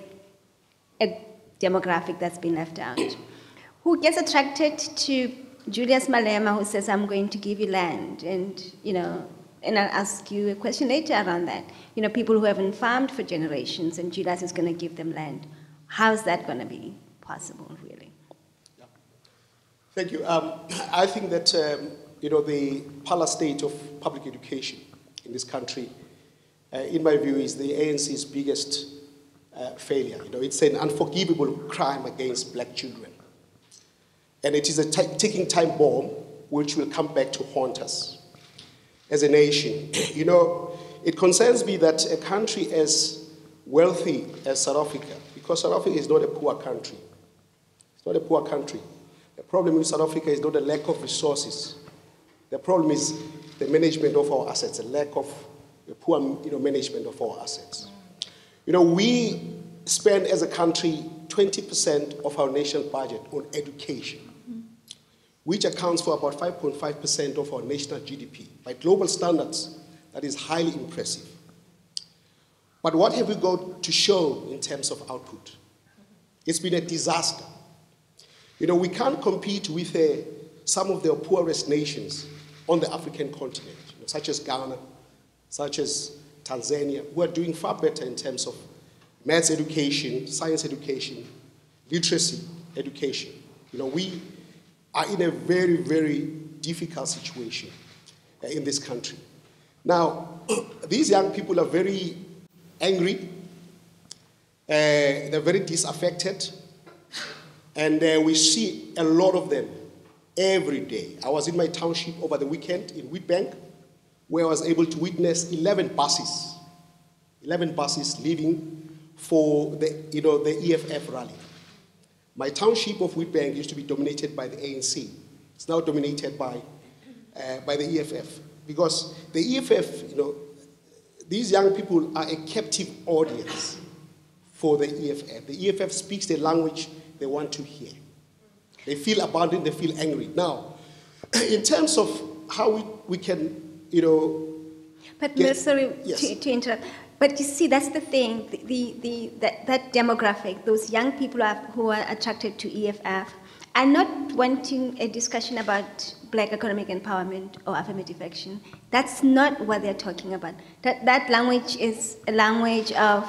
a demographic that's been left out? Who gets attracted to Julius Malema, who says, I'm going to give you land? And, and I'll ask you a question later around that. People who haven't farmed for generations, and Julius is going to give them land. How's that going to be possible, really? Yeah. Thank you. I think that, the parlor state of public education in this country, in my view, is the ANC's biggest failure. It's an unforgivable crime against black children. And it is a ticking time bomb which will come back to haunt us as a nation. It concerns me that a country as wealthy as South Africa, because South Africa is not a poor country. It's not a poor country. The problem with South Africa is not a lack of resources. The problem is the management of our assets, a lack of the poor management of our assets. We spend as a country 20% of our national budget on education, which accounts for about 5.5% of our national GDP. By global standards, that is highly impressive. But what have we got to show in terms of output? It's been a disaster. We can't compete with some of the poorest nations on the African continent, such as Ghana, such as Tanzania, who are doing far better in terms of maths education, science education, literacy, education. We are in a very, very difficult situation in this country. Now, these young people are very angry, they're very disaffected, and we see a lot of them every day. I was in my township over the weekend in Wheatbank, where I was able to witness 11 buses leaving for the EFF rally. My township of Wheatbank used to be dominated by the ANC. It's now dominated by the EFF, because the EFF, these young people are a captive audience for the EFF. The EFF speaks the language they want to hear. They feel abandoned, they feel angry. Now, in terms of how we can, But sorry to interrupt. But you see, that's the thing. That demographic, those young people who are attracted to EFF, are not wanting a discussion about black economic empowerment or affirmative action. That's not what they're talking about. That language is a language of,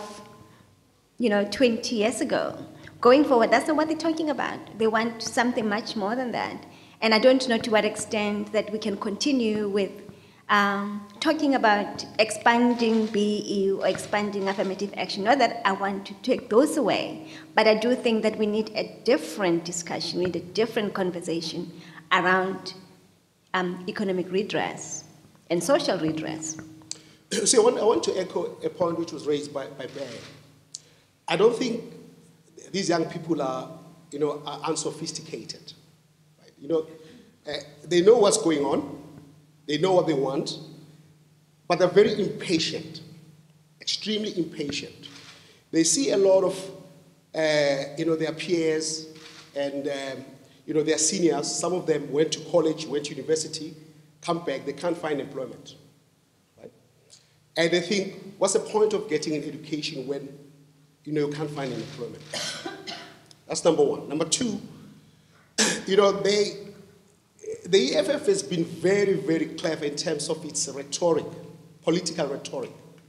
20 years ago. Going forward, that's not what they're talking about. They want something much more than that. And I don't know to what extent that we can continue with talking about expanding BE or expanding affirmative action. Not that I want to take those away, but I do think that we need a different discussion, we need a different conversation around economic redress and social redress. See, I want to echo a point which was raised by Bear. I don't think these young people are unsophisticated. Right? They know what's going on. They know what they want, but they're very impatient, extremely impatient. They see a lot of, their peers and, their seniors. Some of them went to college, went to university, come back, they can't find employment. Right? And they think, what's the point of getting an education when, you can't find an employment? That's number one. Number two, the EFF has been very, very clever in terms of its rhetoric, political rhetoric.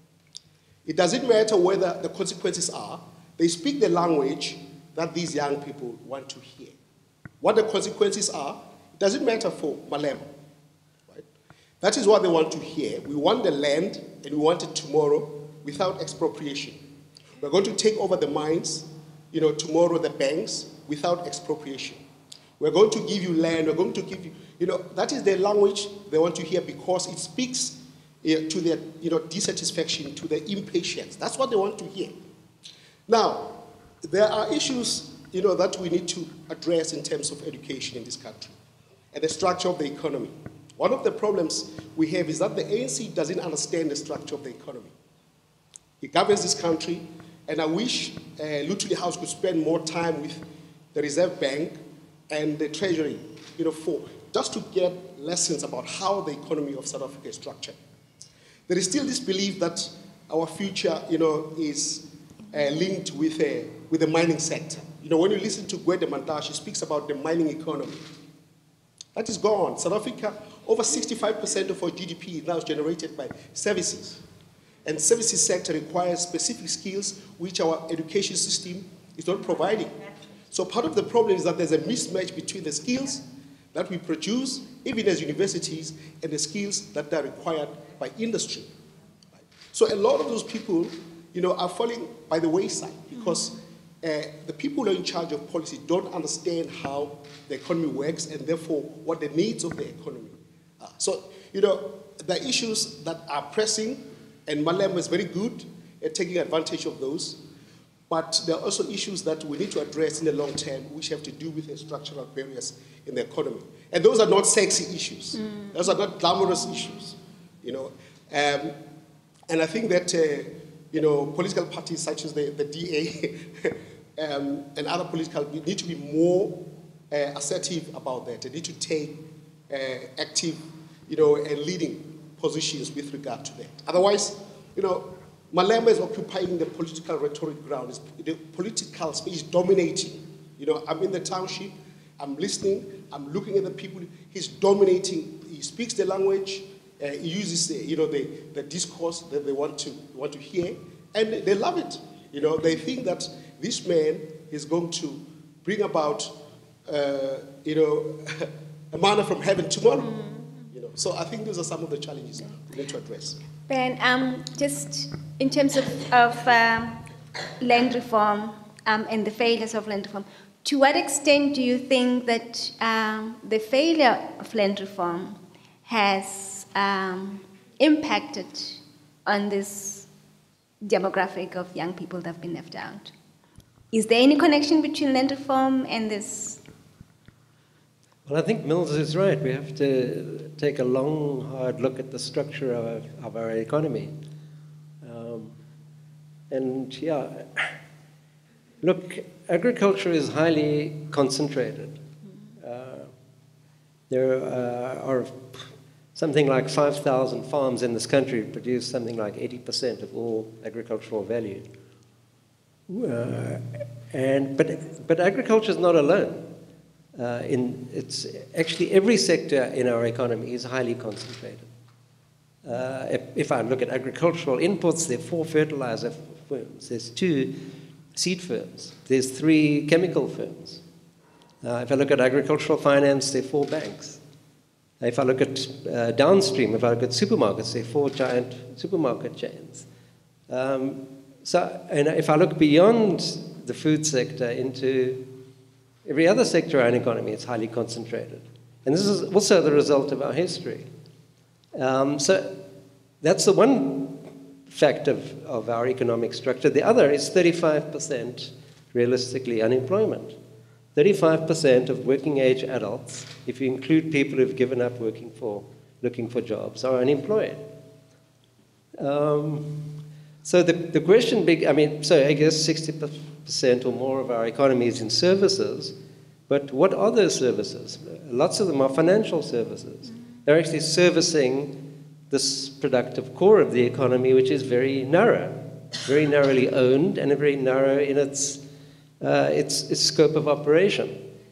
It doesn't matter whether the consequences are, they speak the language that these young people want to hear. What the consequences are, it doesn't matter for Malema. Right? That is what they want to hear. We want the land, and we want it tomorrow without expropriation. We're going to take over the mines, tomorrow the banks, without expropriation. We're going to give you land, we're going to give you, that is the language they want to hear, because it speaks to their, dissatisfaction, to their impatience. That's what they want to hear. Now, there are issues, that we need to address in terms of education in this country and the structure of the economy. One of the problems we have is that the ANC doesn't understand the structure of the economy. It governs this country, and I wish Lutuli House could spend more time with the Reserve Bank and the Treasury, just to get lessons about how the economy of South Africa is structured. There is still this belief that our future, is linked with the mining sector. When you listen to Gwede Mantashe, she speaks about the mining economy. That is gone. South Africa, over 65% of our GDP is now generated by services. And services sector requires specific skills which our education system is not providing. So part of the problem is that there's a mismatch between the skills that we produce, even as universities, and the skills that are required by industry. Right? So a lot of those people, are falling by the wayside because the people who are in charge of policy don't understand how the economy works and therefore what the needs of the economy are. So, the issues that are pressing, and Malema is very good at taking advantage of those, but there are also issues that we need to address in the long term, which have to do with the structural barriers in the economy. And those are not sexy issues. Those are not glamorous issues, And I think that, political parties such as the DA and other political need to be more assertive about that. They need to take active, and leading positions with regard to that. Otherwise, Malema is occupying the political rhetoric ground. The political space is dominating. I'm in the township, I'm listening, I'm looking at the people. He's dominating. He speaks the language. He uses the discourse that they want to hear, and they love it. They think that this man is going to bring about, a manna from heaven tomorrow. So I think those are some of the challenges we need to address. Ben, just in terms of land reform and the failures of land reform, to what extent do you think that the failure of land reform has impacted on this demographic of young people that have been left out? Is there any connection between land reform and this? Well, I think Mills is right. We have to take a long, hard look at the structure of our economy. Look, agriculture is highly concentrated. There are something like 5,000 farms in this country produce something like 80% of all agricultural value. But agriculture is not alone. It's actually every sector in our economy is highly concentrated. If I look at agricultural inputs, there are 4 fertilizer firms, there's 2 seed firms, there's 3 chemical firms. If I look at agricultural finance, there are 4 banks. If I look at downstream, if I look at supermarkets, there are 4 giant supermarket chains. And if I look beyond the food sector into every other sector of our economy, it's highly concentrated. And this is also the result of our history. So that's the one fact of our economic structure. The other is 35% realistically unemployment. 35% of working age adults, if you include people who've given up looking for jobs, are unemployed. So the question so I guess 60% or more of our economy is in services, but what are those services? Lots of them are financial services. They're actually servicing this productive core of the economy, which is very narrow, very narrowly owned, and very narrow in its scope of operation.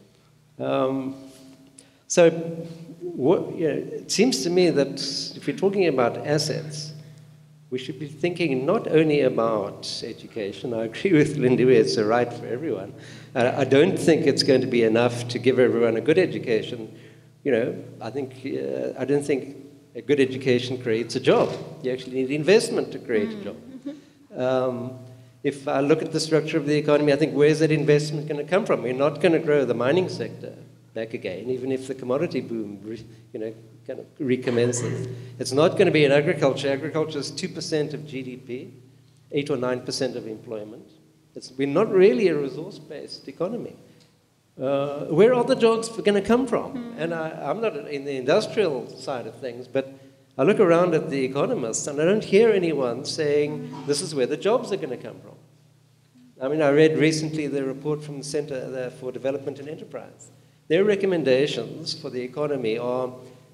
It seems to me that if we're talking about assets, we should be thinking not only about education. I agree with Lindy, it's a right for everyone. I don't think it's going to be enough to give everyone a good education. I don't think a good education creates a job. You actually need investment to create a job. If I look at the structure of the economy, I think where's that investment going to come from? We're not going to grow the mining sector back again, even if the commodity boom kind of recommences. It's not going to be in agriculture. Agriculture is 2% of GDP, 8 or 9% of employment. We're not really a resource-based economy. Where are the jobs going to come from? And I'm not in the industrial side of things, but I look around at the economists and I don't hear anyone saying this is where the jobs are going to come from. I read recently the report from the Center for Development and Enterprise. Their recommendations for the economy are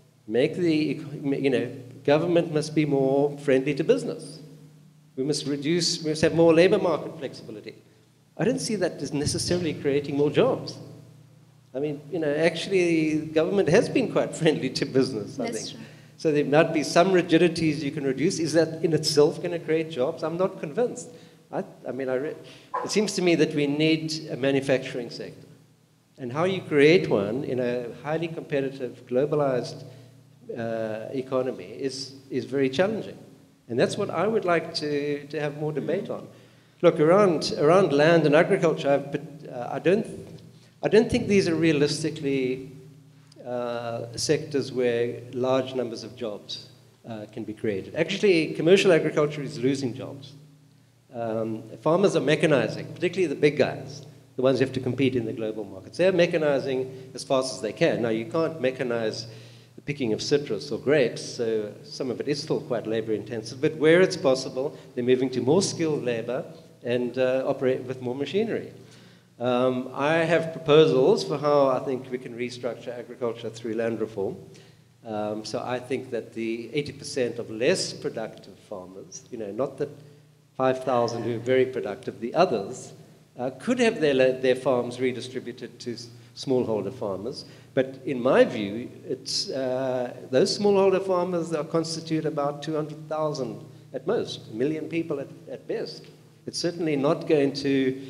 government must be more friendly to business. We must have more labor market flexibility. I don't see that as necessarily creating more jobs. Actually, government has been quite friendly to business, I think. True. So there might be some rigidities you can reduce. Is that in itself going to create jobs? I'm not convinced. It seems to me that we need a manufacturing sector. And how you create one in a highly competitive, globalized economy is very challenging. And that's what I would like to have more debate on. Look, around land and agriculture, I don't think these are realistically sectors where large numbers of jobs can be created. Actually, commercial agriculture is losing jobs. Farmers are mechanizing, particularly the big guys, the ones who have to compete in the global markets. They're mechanizing as fast as they can. Now, you can't mechanize the picking of citrus or grapes, so some of it is still quite labor-intensive. But where it's possible, they're moving to more skilled labor and operate with more machinery. I have proposals for how I think we can restructure agriculture through land reform. So I think that the 80% of less productive farmers, not the 5,000 who are very productive, the others, could have their farms redistributed to smallholder farmers. But in my view, it's those smallholder farmers that constitute about 200,000 at most, 1 million people at best. It's certainly not going to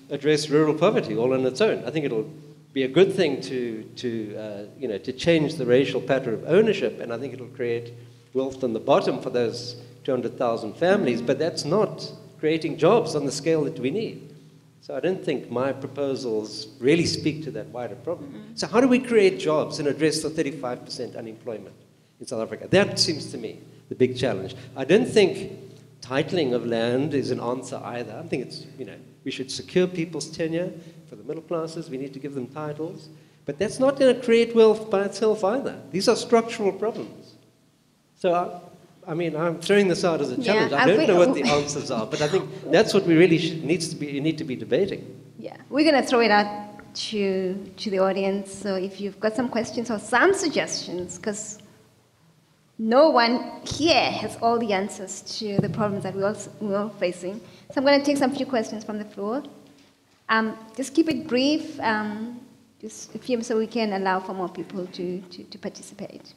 address rural poverty all on its own. I think it'll be a good thing to change the racial pattern of ownership, and I think it'll create wealth on the bottom for those 200,000 families, but that's not creating jobs on the scale that we need. So I don't think my proposals really speak to that wider problem. Mm-hmm. So how do we create jobs and address the 35% unemployment in South Africa? That seems to me the big challenge. I don't think titling of land is an answer either. I think it's, we should secure people's tenure for the middle classes. We need to give them titles. But that's not going to create wealth by itself either. These are structural problems. So, I'm throwing this out as a challenge. I don't know what the answers are, but I think that's what we really need to be debating. Yeah, we're going to throw it out to the audience. So if you've got some questions or some suggestions, because no one here has all the answers to the problems that we're all facing. So I'm going to take some few questions from the floor. Just keep it brief, just a few, so we can allow for more people to participate.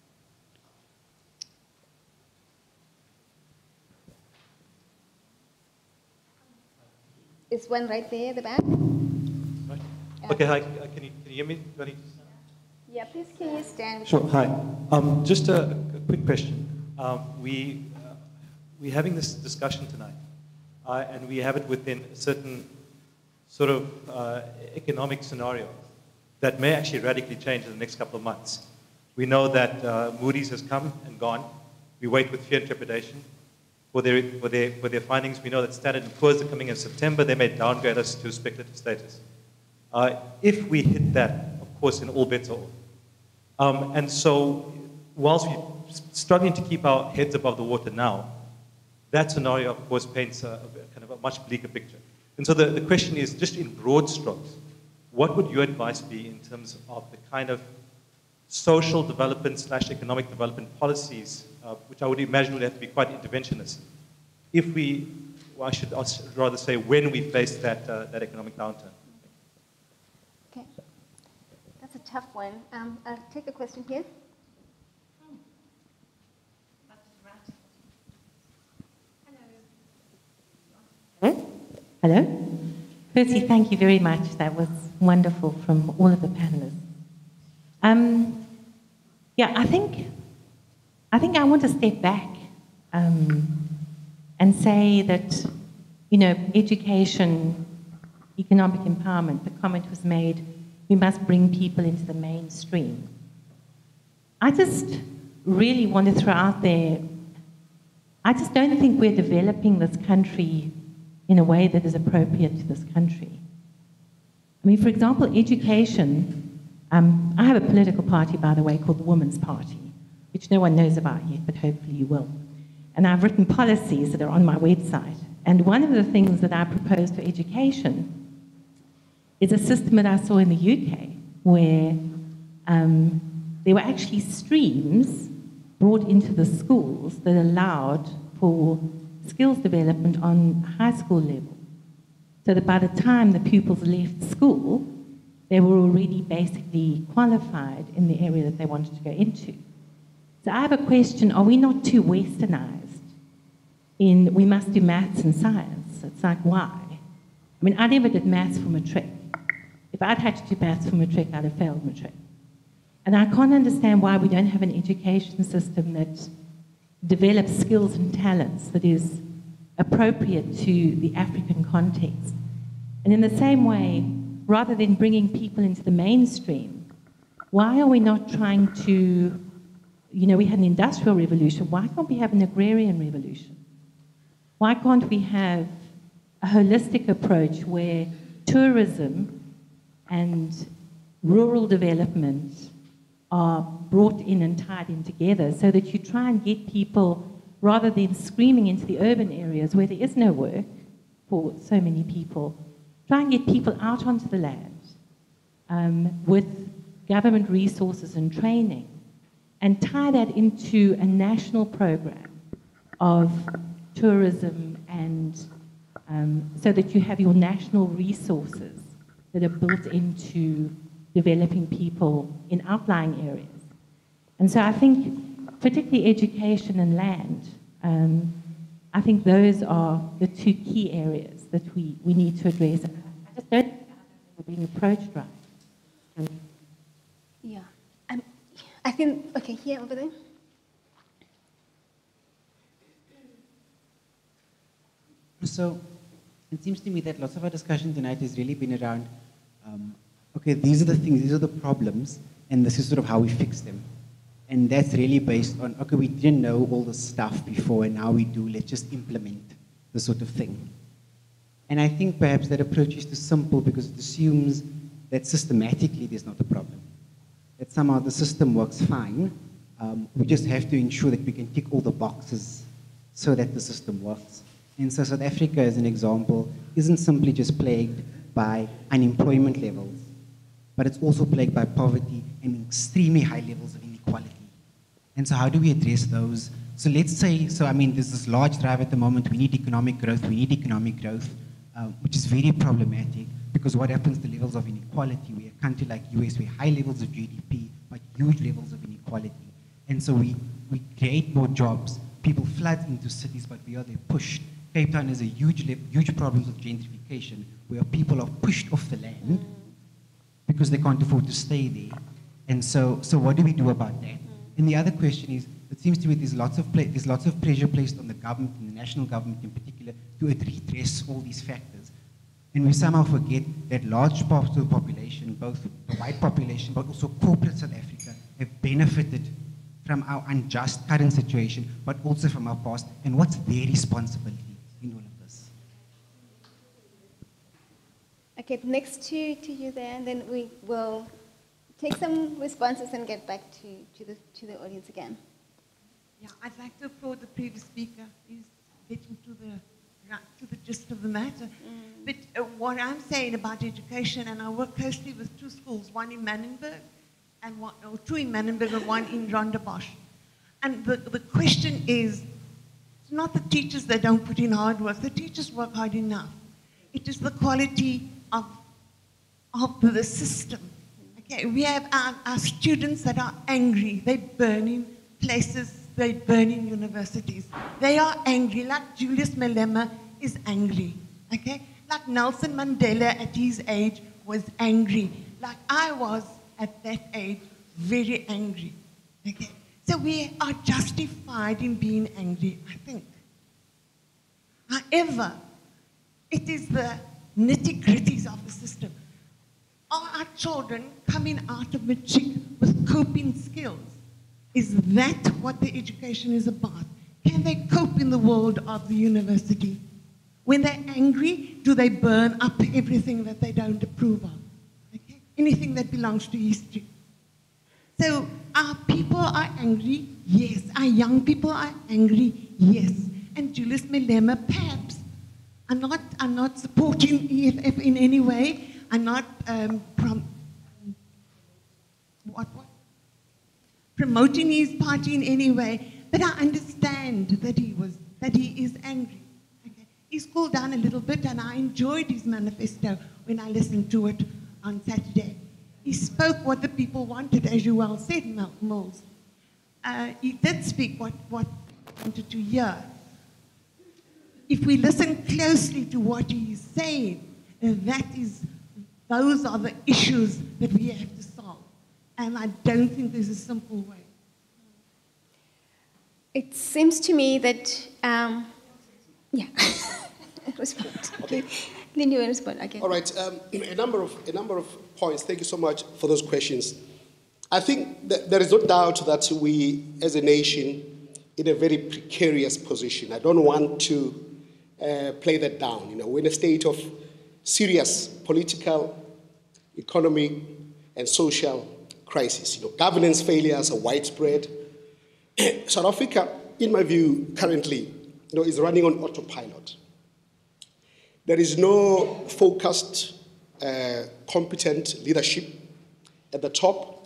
Is one right there at the back? Okay, hi. Can you hear me? Yeah, please can you stand? Sure, hi. Just a quick question. We're having this discussion tonight, and we have it within a certain sort of economic scenario that may actually radically change in the next couple of months. We know that Moody's has come and gone. We wait with fear and trepidation for their findings. We know that Standard & Poor's are coming in September. They may downgrade us to speculative status. If we hit that, of course, then all bets are off. And so, whilst we're struggling to keep our heads above the water now, that scenario, of course, paints a kind of a much bleaker picture. And so the question is, just in broad strokes, what would your advice be in terms of the kind of social development / economic development policies, which I would imagine would have to be quite interventionist, if we, well, I should rather say when we face that economic downturn? Okay. That's a tough one. I'll take a question here. Hello. Firstly, thank you very much. That was wonderful from all of the panelists. Yeah, I think I want to step back and say that, education, economic empowerment, the comment was made, we must bring people into the mainstream. I just really want to throw out there, I just don't think we're developing this country in a way that is appropriate to this country. I mean, for example, education, I have a political party, by the way, called the Women's Party, which no one knows about yet, but hopefully you will. And I've written policies that are on my website. And one of the things that I propose for education is a system that I saw in the UK, where there were actually streams brought into the schools that allowed for skills development on high school level, so that by the time the pupils left school, they were already basically qualified in the area that they wanted to go into. So I have a question, are we not too westernized in we must do maths and science? It's like, why? I mean, I never did maths for matric. If I'd had to do maths for matric, I'd have failed matric. And I can't understand why we don't have an education system that develops skills and talents that is appropriate to the African context. And in the same way, rather than bringing people into the mainstream, why are we not trying to, we had an industrial revolution, why can't we have an agrarian revolution? Why can't we have a holistic approach where tourism and rural development are brought in and tied in together, so that you try and get people, rather than screaming into the urban areas where there is no work for so many people, try and get people out onto the land with government resources and training, and tie that into a national program of tourism, and so that you have your national resources that are built into developing people in outlying areas. And so I think, particularly education and land, I think those are the two key areas that we need to address. I don't think we're being approached right. Yeah. I think, okay, here, over there. So it seems to me that lots of our discussion tonight has really been around, okay, these are the things, these are the problems, and this is sort of how we fix them. And that's really based on, okay, we didn't know all this stuff before, and now we do, let's just implement the sort of thing. And I think perhaps that approach is too simple because it assumes that systematically there's not a problem. That somehow the system works fine. We just have to ensure that we can tick all the boxes so that the system works. And so South Africa, as an example, isn't simply just plagued by unemployment levels, but it's also plagued by poverty and extremely high levels of inequality. And so how do we address those? So let's say, there's this large drive at the moment, we need economic growth, which is very problematic because what happens to levels of inequality? We're a country like US, we have high levels of GDP, but huge levels of inequality. And so we create more jobs, people flood into cities, but we are there pushed. Cape Town has a huge problems with gentrification, where people are pushed off the land because they can't afford to stay there. And so what do we do about that? And the other question is, it seems to me there's lots of pressure placed on the government, and the national government in particular, to redress all these factors. And we somehow forget that large parts of the population, both the white population, but also corporate South Africa, have benefited from our unjust current situation, but also from our past, and what's their responsibility in all of this? Okay, next to you there, and then we will take some responses and get back to the audience again. Yeah, I'd like to applaud the previous speaker. He's getting to the gist of the matter. But what I'm saying about education, and I work closely with two schools, one in Manenberg, two in Manenberg and one in Rondebosch. And the question is, it's not the teachers that don't put in hard work. The teachers work hard enough. It is the quality of the system. Okay, we have our students that are angry. They're burning places. They're burning universities. They are angry, like Julius Malema is angry. Okay, like Nelson Mandela at his age was angry. Like I was at that age, very angry. Okay, so we are justified in being angry, I think. However, it is the nitty-gritties of the system. Are our children coming out of matric with coping skills? Is that what the education is about? Can they cope in the world of the university? When they're angry, do they burn up everything that they don't approve of? Okay? Anything that belongs to history. So our people are angry, yes. Our young people are angry, yes. And Julius Malema, perhaps, I'm not supporting EFF in any way. I'm not promoting his party in any way, but I understand that he is angry. Okay? He's cooled down a little bit, and I enjoyed his manifesto when I listened to it on Saturday. He spoke what the people wanted, as you well said, Mills. He did speak what they wanted to hear. If we listen closely to what he is saying, those are the issues that we have to solve. And I don't think there's a simple way. It seems to me that, yeah, respond. Okay, Lindy will respond. Okay. All right, a number of points. Thank you so much for those questions. I think that there is no doubt that we, as a nation, in a very precarious position. I don't want to play that down. You know, we're in a state of serious political, economic, and social crisis. You know, governance failures are widespread. South Africa, in my view, currently, is running on autopilot. There is no focused, competent leadership at the top.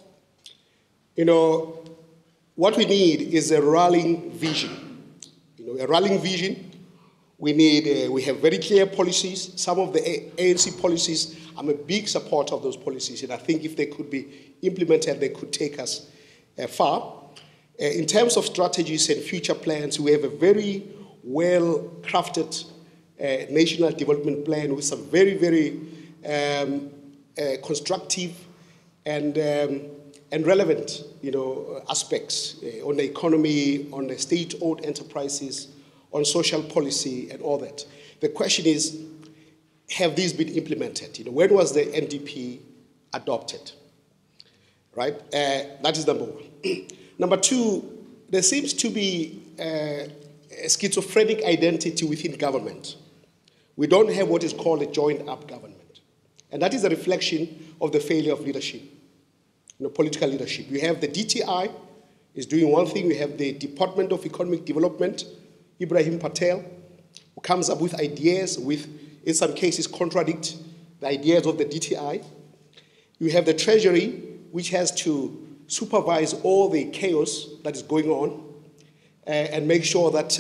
What we need is a rallying vision. A rallying vision. We have very clear policies. Some of the ANC policies, I'm a big supporter of those policies, and I think if they could be implemented, they could take us far. In terms of strategies and future plans, we have a very well-crafted national development plan with some very, very constructive and relevant, aspects on the economy, on the state-owned enterprises, on social policy, and all that. The question is, have these been implemented? When was the NDP adopted? Right? That is number one. Number two, there seems to be a schizophrenic identity within government. We don't have what is called a joined-up government. And that is a reflection of the failure of leadership, political leadership. You have the DTI is doing one thing. We have the Department of Economic Development, Ibrahim Patel, who comes up with ideas with, in some cases, contradict the ideas of the DTI. You have the Treasury, which has to supervise all the chaos that is going on and make sure that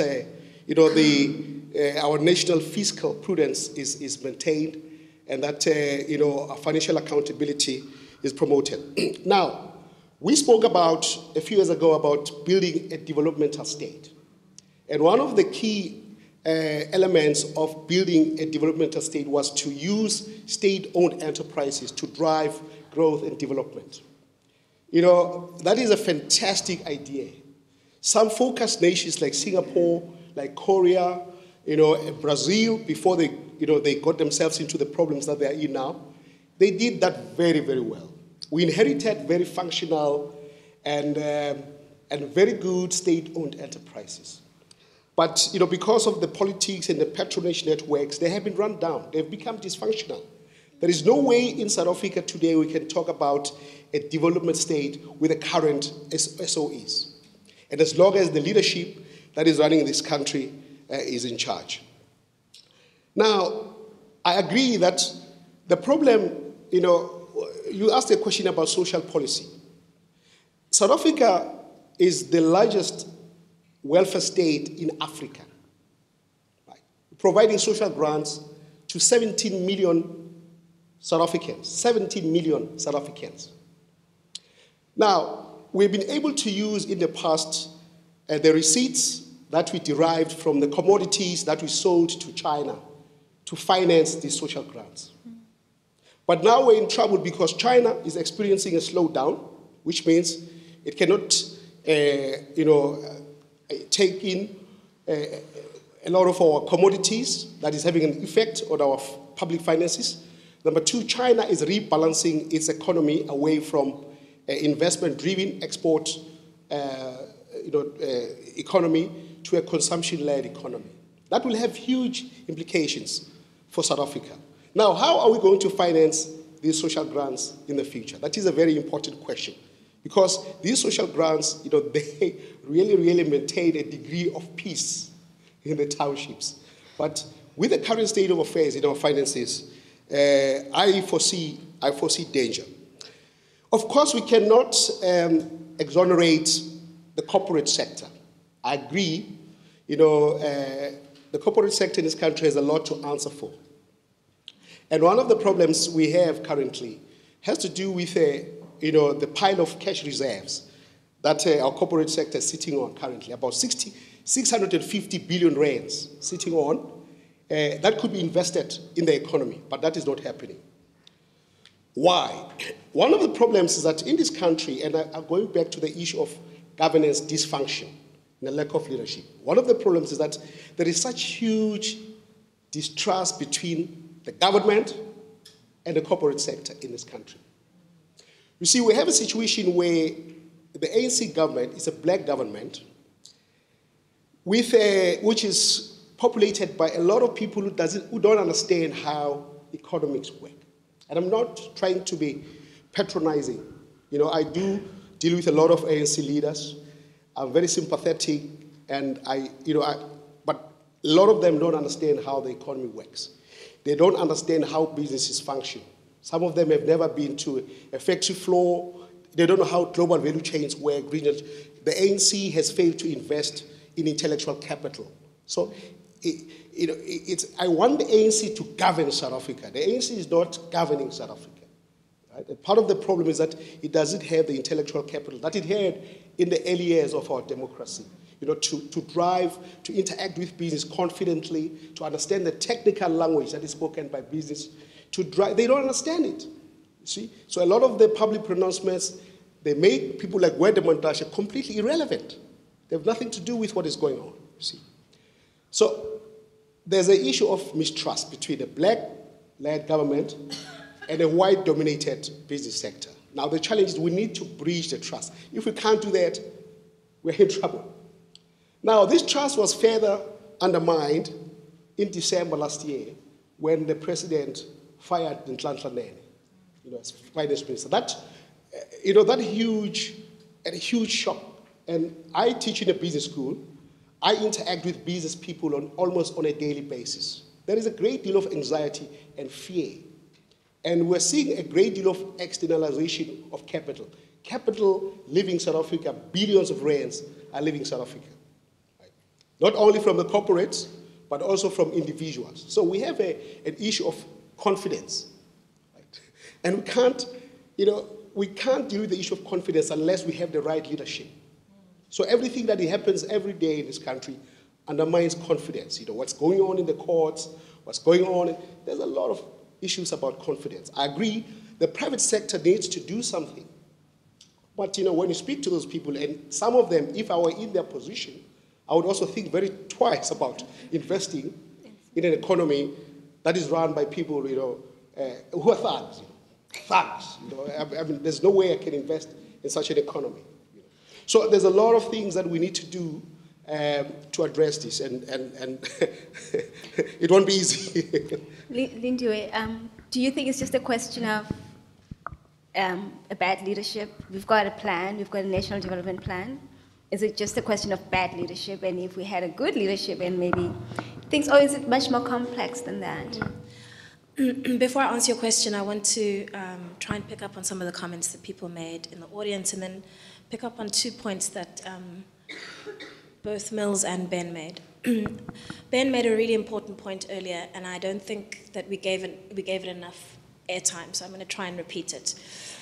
our national fiscal prudence is maintained and that financial accountability is promoted. Now, we spoke about a few years ago about building a developmental state. And one of the key elements of building a developmental state was to use state-owned enterprises to drive growth and development. That is a fantastic idea. Some focused nations like Singapore, like Korea, Brazil, before they got themselves into the problems that they are in now, they did that very, very well. We inherited very functional and very good state-owned enterprises. But because of the politics and the patronage networks, they have been run down. They've become dysfunctional. There is no way in South Africa today we can talk about a development state with the current SOEs. And as long as the leadership that is running this country is in charge. Now, I agree that the problem, you asked a question about social policy. South Africa is the largest welfare state in Africa, right? Providing social grants to 17 million South Africans, 17 million South Africans. Now, we've been able to use in the past the receipts that we derived from the commodities that we sold to China to finance these social grants. But now we're in trouble because China is experiencing a slowdown, which means it cannot, take in a lot of our commodities that is having an effect on our public finances. Number two, China is rebalancing its economy away from investment-driven export economy to a consumption-led economy. That will have huge implications for South Africa. Now, how are we going to finance these social grants in the future? That is a very important question. Because these social grants, they really, really maintain a degree of peace in the townships. But with the current state of affairs in our finances, I foresee danger. Of course, we cannot exonerate the corporate sector. I agree, the corporate sector in this country has a lot to answer for. And one of the problems we have currently has to do with the pile of cash reserves that our corporate sector is sitting on currently, about 650 billion rands sitting on, that could be invested in the economy, but that is not happening. Why? One of the problems is that in this country, and I'm going back to the issue of governance dysfunction and the lack of leadership, one of the problems is that there is such huge distrust between the government and the corporate sector in this country. You see, we have a situation where the ANC government is a black government which is populated by a lot of people who don't understand how economics work. And I'm not trying to be patronizing. I do deal with a lot of ANC leaders. I'm very sympathetic, and but a lot of them don't understand how the economy works. They don't understand how businesses function. Some of them have never been to a factory floor. They don't know how global value chains work. The ANC has failed to invest in intellectual capital. So, I want the ANC to govern South Africa. The ANC is not governing South Africa. Right? And part of the problem is that it doesn't have the intellectual capital that it had in the early years of our democracy. To drive, to interact with business confidently, to understand the technical language that is spoken by business, to drive. They don't understand it. You see? So a lot of the public pronouncements, they make people like Gwede Mantashe completely irrelevant. They have nothing to do with what is going on, you see. So there's an issue of mistrust between a black-led government and a white-dominated business sector. Now the challenge is we need to bridge the trust. If we can't do that, we're in trouble. Now this trust was further undermined in December last year when the president fired Nhlanhla Nene, as finance minister. That, that huge shock. And I teach in a business school. I interact with business people almost on a daily basis. There is a great deal of anxiety and fear. And we're seeing a great deal of externalization of capital. Capital leaving South Africa, billions of rands are leaving South Africa. Right? Not only from the corporates, but also from individuals. So we have an issue of confidence. Right? And we can't deal with the issue of confidence unless we have the right leadership. So everything that happens every day in this country undermines confidence. What's going on in the courts, what's going on. There's a lot of issues about confidence. I agree, the private sector needs to do something. But when you speak to those people, and some of them, if I were in their position, I would also think very twice about investing in an economy that is run by people, who are thugs. Thugs. I mean, there's no way I can invest in such an economy. So there's a lot of things that we need to do to address this, and it won't be easy. Lindiwe, do you think it's just a question of a bad leadership? We've got a plan, we've got a national development plan. Is it just a question of bad leadership? And if we had a good leadership and maybe things, or is it much more complex than that? Before I answer your question, I want to try and pick up on some of the comments that people made in the audience, and then pick up on 2 points that both Mills and Ben made. Ben made a really important point earlier, and I don't think that we gave it enough airtime, so I'm going to try and repeat it.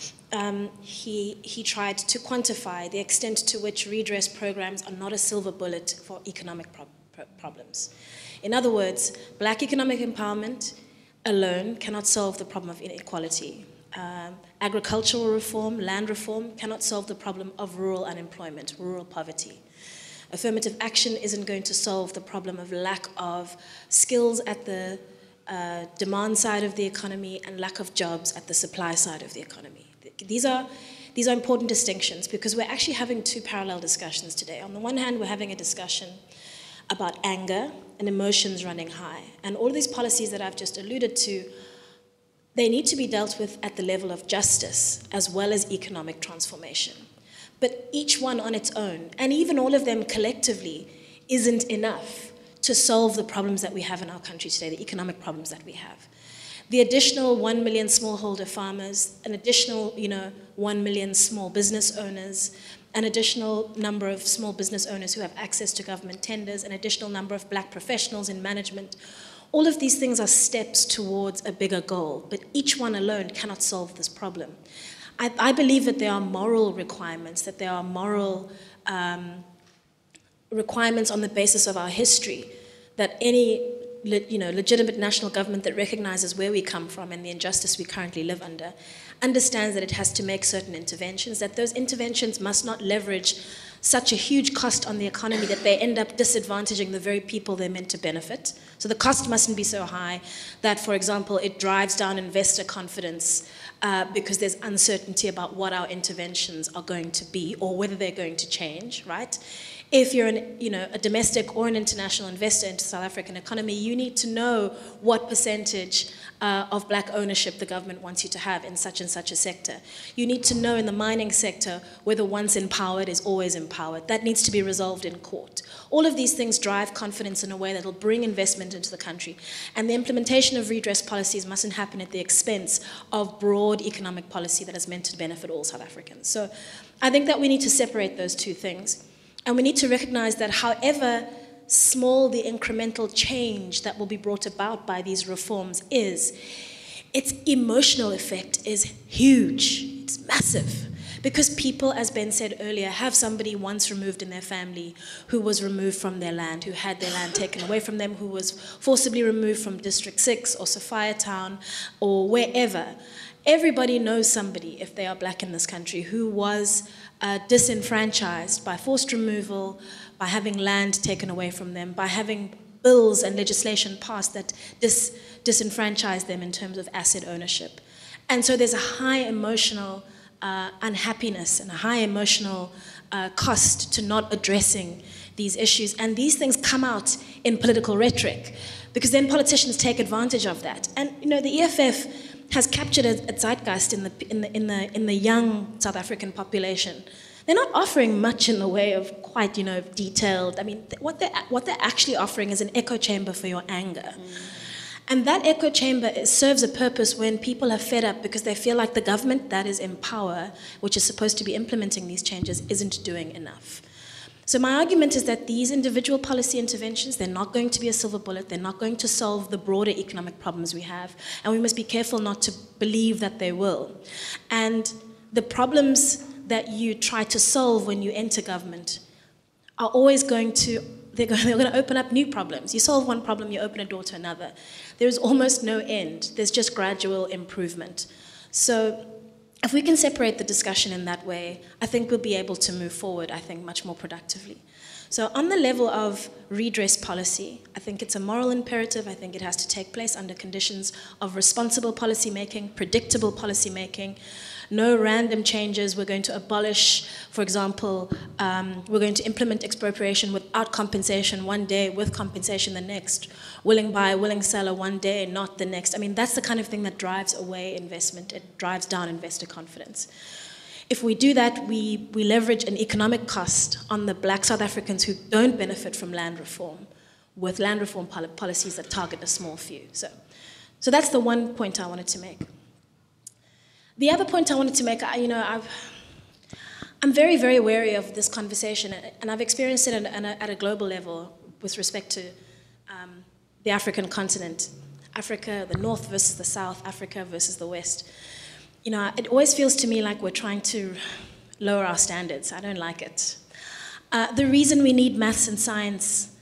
He tried to quantify the extent to which redress programs are not a silver bullet for economic problems. In other words, black economic empowerment alone cannot solve the problem of inequality. Agricultural reform, land reform cannot solve the problem of rural unemployment, rural poverty. Affirmative action isn't going to solve the problem of lack of skills at the demand side of the economy and lack of jobs at the supply side of the economy. These are important distinctions because we're actually having two parallel discussions today. On the one hand, we're having a discussion about anger and emotions running high. And all of these policies that I've just alluded to, they need to be dealt with at the level of justice as well as economic transformation. But each one on its own, and even all of them collectively, isn't enough to solve the problems that we have in our country today, the economic problems that we have. The additional 1 million smallholder farmers, an additional 1 million small business owners, an additional number of small business owners who have access to government tenders, an additional number of black professionals in management. All of these things are steps towards a bigger goal, but each one alone cannot solve this problem. I believe that there are moral requirements, that there are moral requirements on the basis of our history, that any legitimate national government that recognizes where we come from and the injustice we currently live under, understands that it has to make certain interventions, that those interventions must not leverage such a huge cost on the economy that they end up disadvantaging the very people they're meant to benefit. So the cost mustn't be so high that, for example, it drives down investor confidence because there's uncertainty about what our interventions are going to be or whether they're going to change, right? If you're a domestic or an international investor into the South African economy, you need to know what percentage of black ownership the government wants you to have in such and such a sector. You need to know in the mining sector whether once empowered is always empowered. That needs to be resolved in court. All of these things drive confidence in a way that will bring investment into the country. And the implementation of redress policies mustn't happen at the expense of broad economic policy that is meant to benefit all South Africans. So I think that we need to separate those two things. And we need to recognize that however small the incremental change that will be brought about by these reforms is, its emotional effect is huge, it's massive. Because people, as Ben said earlier, have somebody once removed in their family who was removed from their land, who had their land taken away from them, who was forcibly removed from District 6 or Sophia Town or wherever. Everybody knows somebody, if they are black in this country, who was disenfranchised by forced removal, by having land taken away from them, by having bills and legislation passed that disenfranchise them in terms of asset ownership. And so there's a high emotional unhappiness and a high emotional cost to not addressing these issues. And these things come out in political rhetoric, because then politicians take advantage of that. And you know, the EFF has captured a zeitgeist in the young South African population. They're not offering much in the way of quite, you know, detailed. I mean, what they're actually offering is an echo chamber for your anger. And that echo chamber serves a purpose when people are fed up because they feel like the government that is in power, which is supposed to be implementing these changes, isn't doing enough. So my argument is that these individual policy interventions, they're not going to be a silver bullet, they're not going to solve the broader economic problems we have, and we must be careful not to believe that they will. And the problems that you try to solve when you enter government are always going to, they're going to open up new problems. You solve one problem, you open a door to another. There is almost no end. There's just gradual improvement. So if we can separate the discussion in that way, I think we'll be able to move forward, I think, much more productively. So on the level of redress policy, I think it's a moral imperative. I think it has to take place under conditions of responsible policy making, predictable policy making, no random changes. We're going to abolish, for example, we're going to implement expropriation without compensation one day, with compensation the next. Willing buyer, willing seller one day, not the next. I mean, that's the kind of thing that drives away investment. It drives down investor confidence. If we do that, we leverage an economic cost on the black South Africans who don't benefit from land reform, with land reform policies that target a small few. So that's the one point I wanted to make. The other point I wanted to make, I'm very, very wary of this conversation, and I've experienced it at a global level with respect to the African continent. Africa, the North versus the South, Africa versus the West. You know, it always feels to me like we're trying to lower our standards. I don't like it. The reason we need maths and science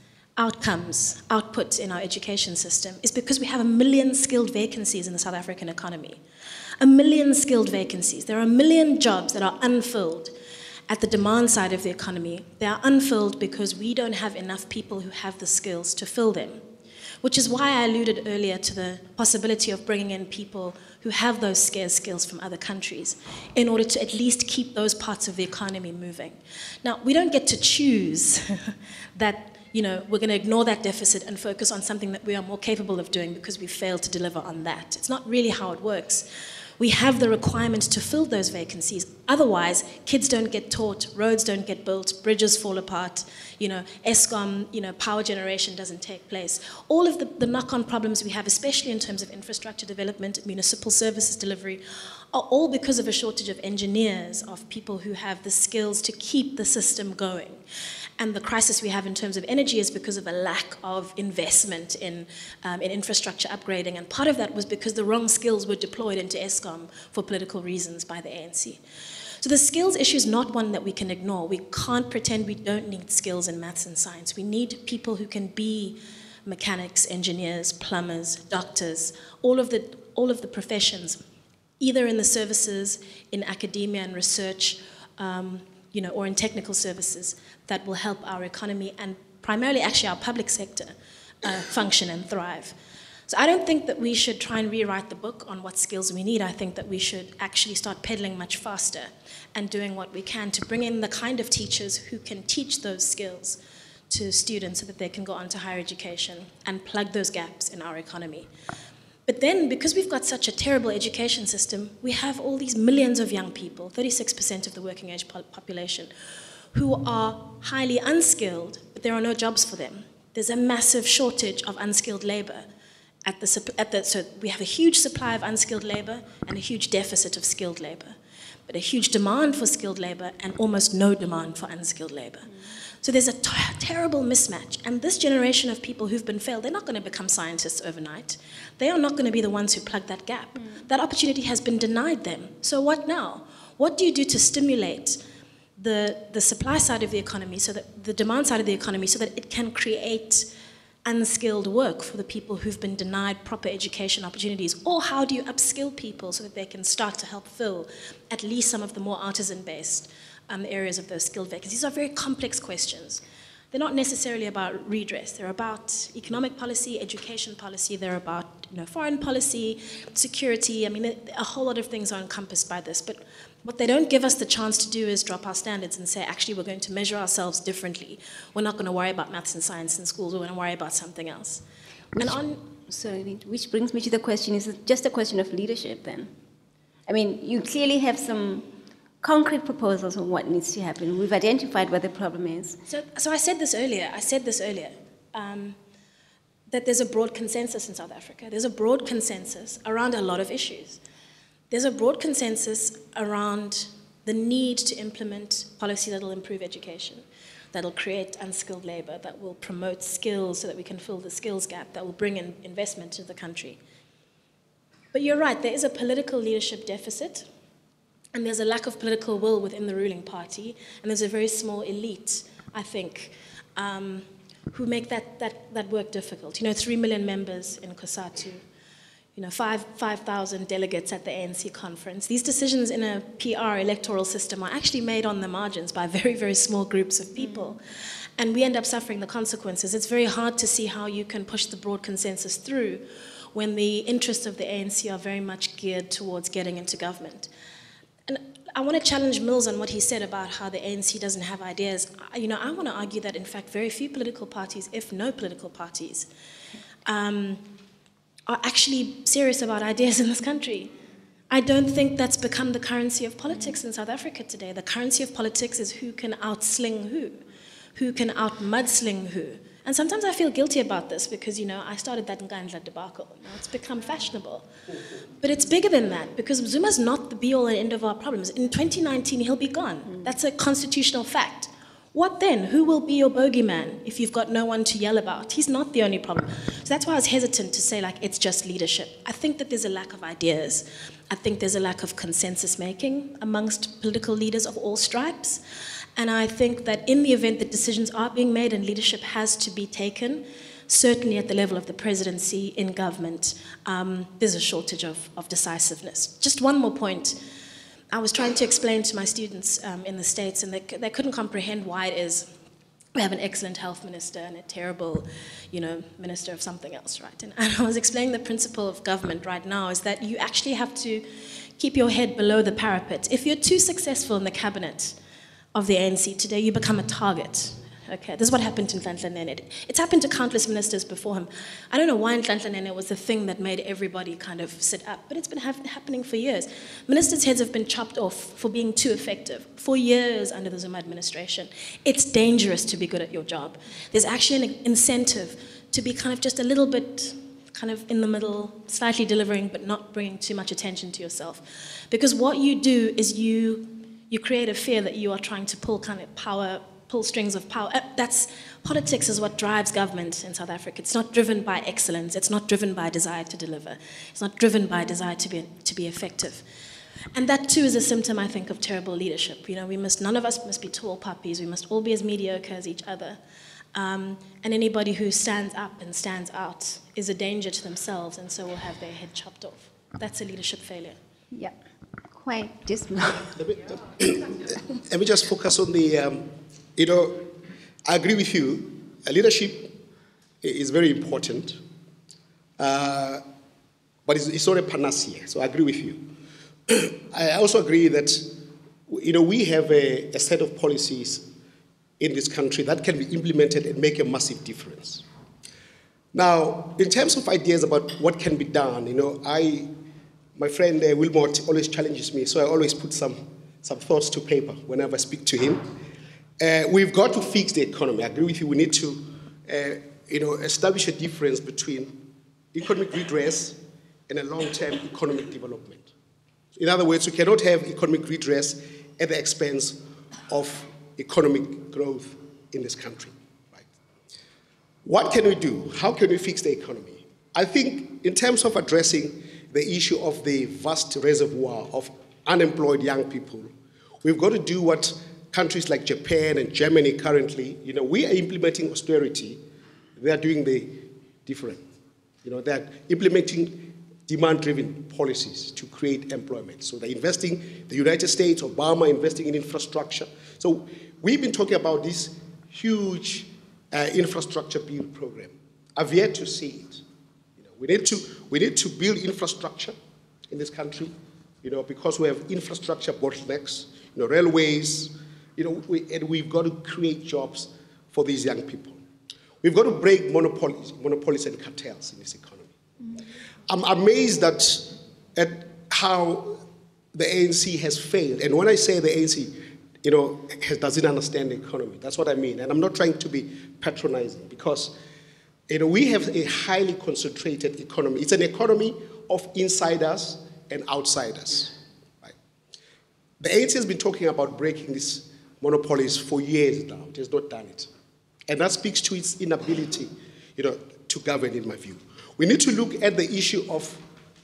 output in our education system is because we have 1 million skilled vacancies in the South African economy. 1 million skilled vacancies. There are 1 million jobs that are unfilled at the demand side of the economy. They are unfilled because we don't have enough people who have the skills to fill them, which is why I alluded earlier to the possibility of bringing in people who have those scarce skills from other countries in order to at least keep those parts of the economy moving. Now, we don't get to choose that, you know, we're going to ignore that deficit and focus on something that we are more capable of doing because we failed to deliver on that. It's not really how it works. We have the requirement to fill those vacancies. Otherwise, kids don't get taught, roads don't get built, bridges fall apart, you know, Eskom, you know, power generation doesn't take place. All of the knock-on problems we have, especially in terms of infrastructure development, municipal services delivery, are all because of a shortage of engineers, of people who have the skills to keep the system going. And the crisis we have in terms of energy is because of a lack of investment in infrastructure upgrading. And part of that was because the wrong skills were deployed into Eskom for political reasons by the ANC. So the skills issue is not one that we can ignore. We can't pretend we don't need skills in maths and science. We need people who can be mechanics, engineers, plumbers, doctors, all of the professions, either in the services, in academia and research, you know, or in technical services that will help our economy and primarily actually our public sector function and thrive. So I don't think that we should try and rewrite the book on what skills we need. I think that we should actually start pedaling much faster and doing what we can to bring in the kind of teachers who can teach those skills to students so that they can go on to higher education and plug those gaps in our economy. But then, because we've got such a terrible education system, we have all these millions of young people, 36% of the working age population, who are highly unskilled, but there are no jobs for them. There's a massive shortage of unskilled labor. So we have a huge supply of unskilled labor and a huge deficit of skilled labor, but a huge demand for skilled labor and almost no demand for unskilled labor. So there's a terrible mismatch. And this generation of people who've been failed, they're not going to become scientists overnight. They are not going to be the ones who plug that gap. That opportunity has been denied them. So what now? What do you do to stimulate the supply side of the economy, so that the demand side of the economy, so that it can create unskilled work for the people who've been denied proper education opportunities? Or how do you upskill people so that they can start to help fill at least some of the more artisan-based areas of those skilled vacancies? These are very complex questions. They're not necessarily about redress. They're about economic policy, education policy. They're about foreign policy, security. I mean, a whole lot of things are encompassed by this. But what they don't give us the chance to do is drop our standards and say, actually, we're going to measure ourselves differently. We're not going to worry about maths and science in schools. We're going to worry about something else. Which brings me to the question, is it just a question of leadership then? I mean, you clearly have some concrete proposals on what needs to happen. We've identified what the problem is. So I said this earlier, that there's a broad consensus in South Africa. There's a broad consensus around a lot of issues. There's a broad consensus around the need to implement policy that will improve education, that will create unskilled labor, that will promote skills so that we can fill the skills gap, that will bring in investment to the country. But you're right, there is a political leadership deficit, and there's a lack of political will within the ruling party, and there's a very small elite, I think, who make that work difficult. 3 million members in COSATU, 5,000 delegates at the ANC conference. These decisions in a PR electoral system are actually made on the margins by very, very small groups of people. And we end up suffering the consequences. It's very hard to see how you can push the broad consensus through when the interests of the ANC are very much geared towards getting into government. And I want to challenge Mills on what he said about how the ANC doesn't have ideas. I want to argue that, in fact, very few political parties, if no political parties, are actually serious about ideas in this country. I don't think that's become the currency of politics in South Africa today. The currency of politics is who can outsling who can out-mudsling who. And sometimes I feel guilty about this because, I started that Nkandla debacle. Now it's become fashionable. But it's bigger than that, because Zuma's not the be-all and end of our problems. In 2019, he'll be gone. That's a constitutional fact. What then? Who will be your bogeyman if you've got no one to yell about? He's not the only problem. So that's why I was hesitant to say, it's just leadership. I think that there's a lack of ideas. I think there's a lack of consensus making amongst political leaders of all stripes. And I think that in the event that decisions are being made and leadership has to be taken, certainly at the level of the presidency, in government, there's a shortage of decisiveness. Just one more point. I was trying to explain to my students in the States, and they couldn't comprehend why it is we have an excellent health minister and a terrible, minister of something else, right? And I was explaining the principle of government right now is that you actually have to keep your head below the parapet. If you're too successful in the cabinet of the ANC today, you become a target. Okay, this is what happened to Nhlanhla Nene. It's happened to countless ministers before him. I don't know why Nhlanhla Nene was the thing that made everybody kind of sit up, but it's been happening for years. Ministers' heads have been chopped off for being too effective for years under the Zuma administration. It's dangerous to be good at your job. There's actually an incentive to be kind of just a little bit kind of in the middle, slightly delivering, but not bringing too much attention to yourself. Because what you do is you create a fear that you are trying to pull strings of power. Politics is what drives government in South Africa. It's not driven by excellence. It's not driven by desire to deliver. It's not driven by desire to be effective. And that too is a symptom, I think, of terrible leadership. None of us must be tall puppies. We must all be as mediocre as each other. And anybody who stands up and stands out is a danger to themselves, and so will have their head chopped off. That's a leadership failure. Yeah, quite dismal. Let me just focus on the. I agree with you. Leadership is very important, but it's not a panacea. So I agree with you. I also agree that we have a set of policies in this country that can be implemented and make a massive difference. Now, in terms of ideas about what can be done, my friend Wilmot always challenges me, so I always put some thoughts to paper whenever I speak to him. We've got to fix the economy. I agree with you. We need to, establish a difference between economic redress and a long-term economic development. In other words, we cannot have economic redress at the expense of economic growth in this country. Right? What can we do? How can we fix the economy? I think in terms of addressing the issue of the vast reservoir of unemployed young people. We've got to do what countries like Japan and Germany currently, we are implementing austerity. They are doing the different. They're implementing demand-driven policies to create employment. So they're investing, the United States, Obama investing in infrastructure. So we've been talking about this huge infrastructure build program. I've yet to see it. We need to build infrastructure in this country, because we have infrastructure bottlenecks, railways, and we've got to create jobs for these young people. We've got to break monopolies and cartels in this economy. Mm-hmm. I'm amazed at how the ANC has failed. And when I say the ANC, doesn't understand the economy, that's what I mean. And I'm not trying to be patronizing, because we have a highly concentrated economy. It's an economy of insiders and outsiders. Right? The ANC has been talking about breaking these monopolies for years now. It has not done it. And that speaks to its inability, to govern, in my view. We need to look at the issue of,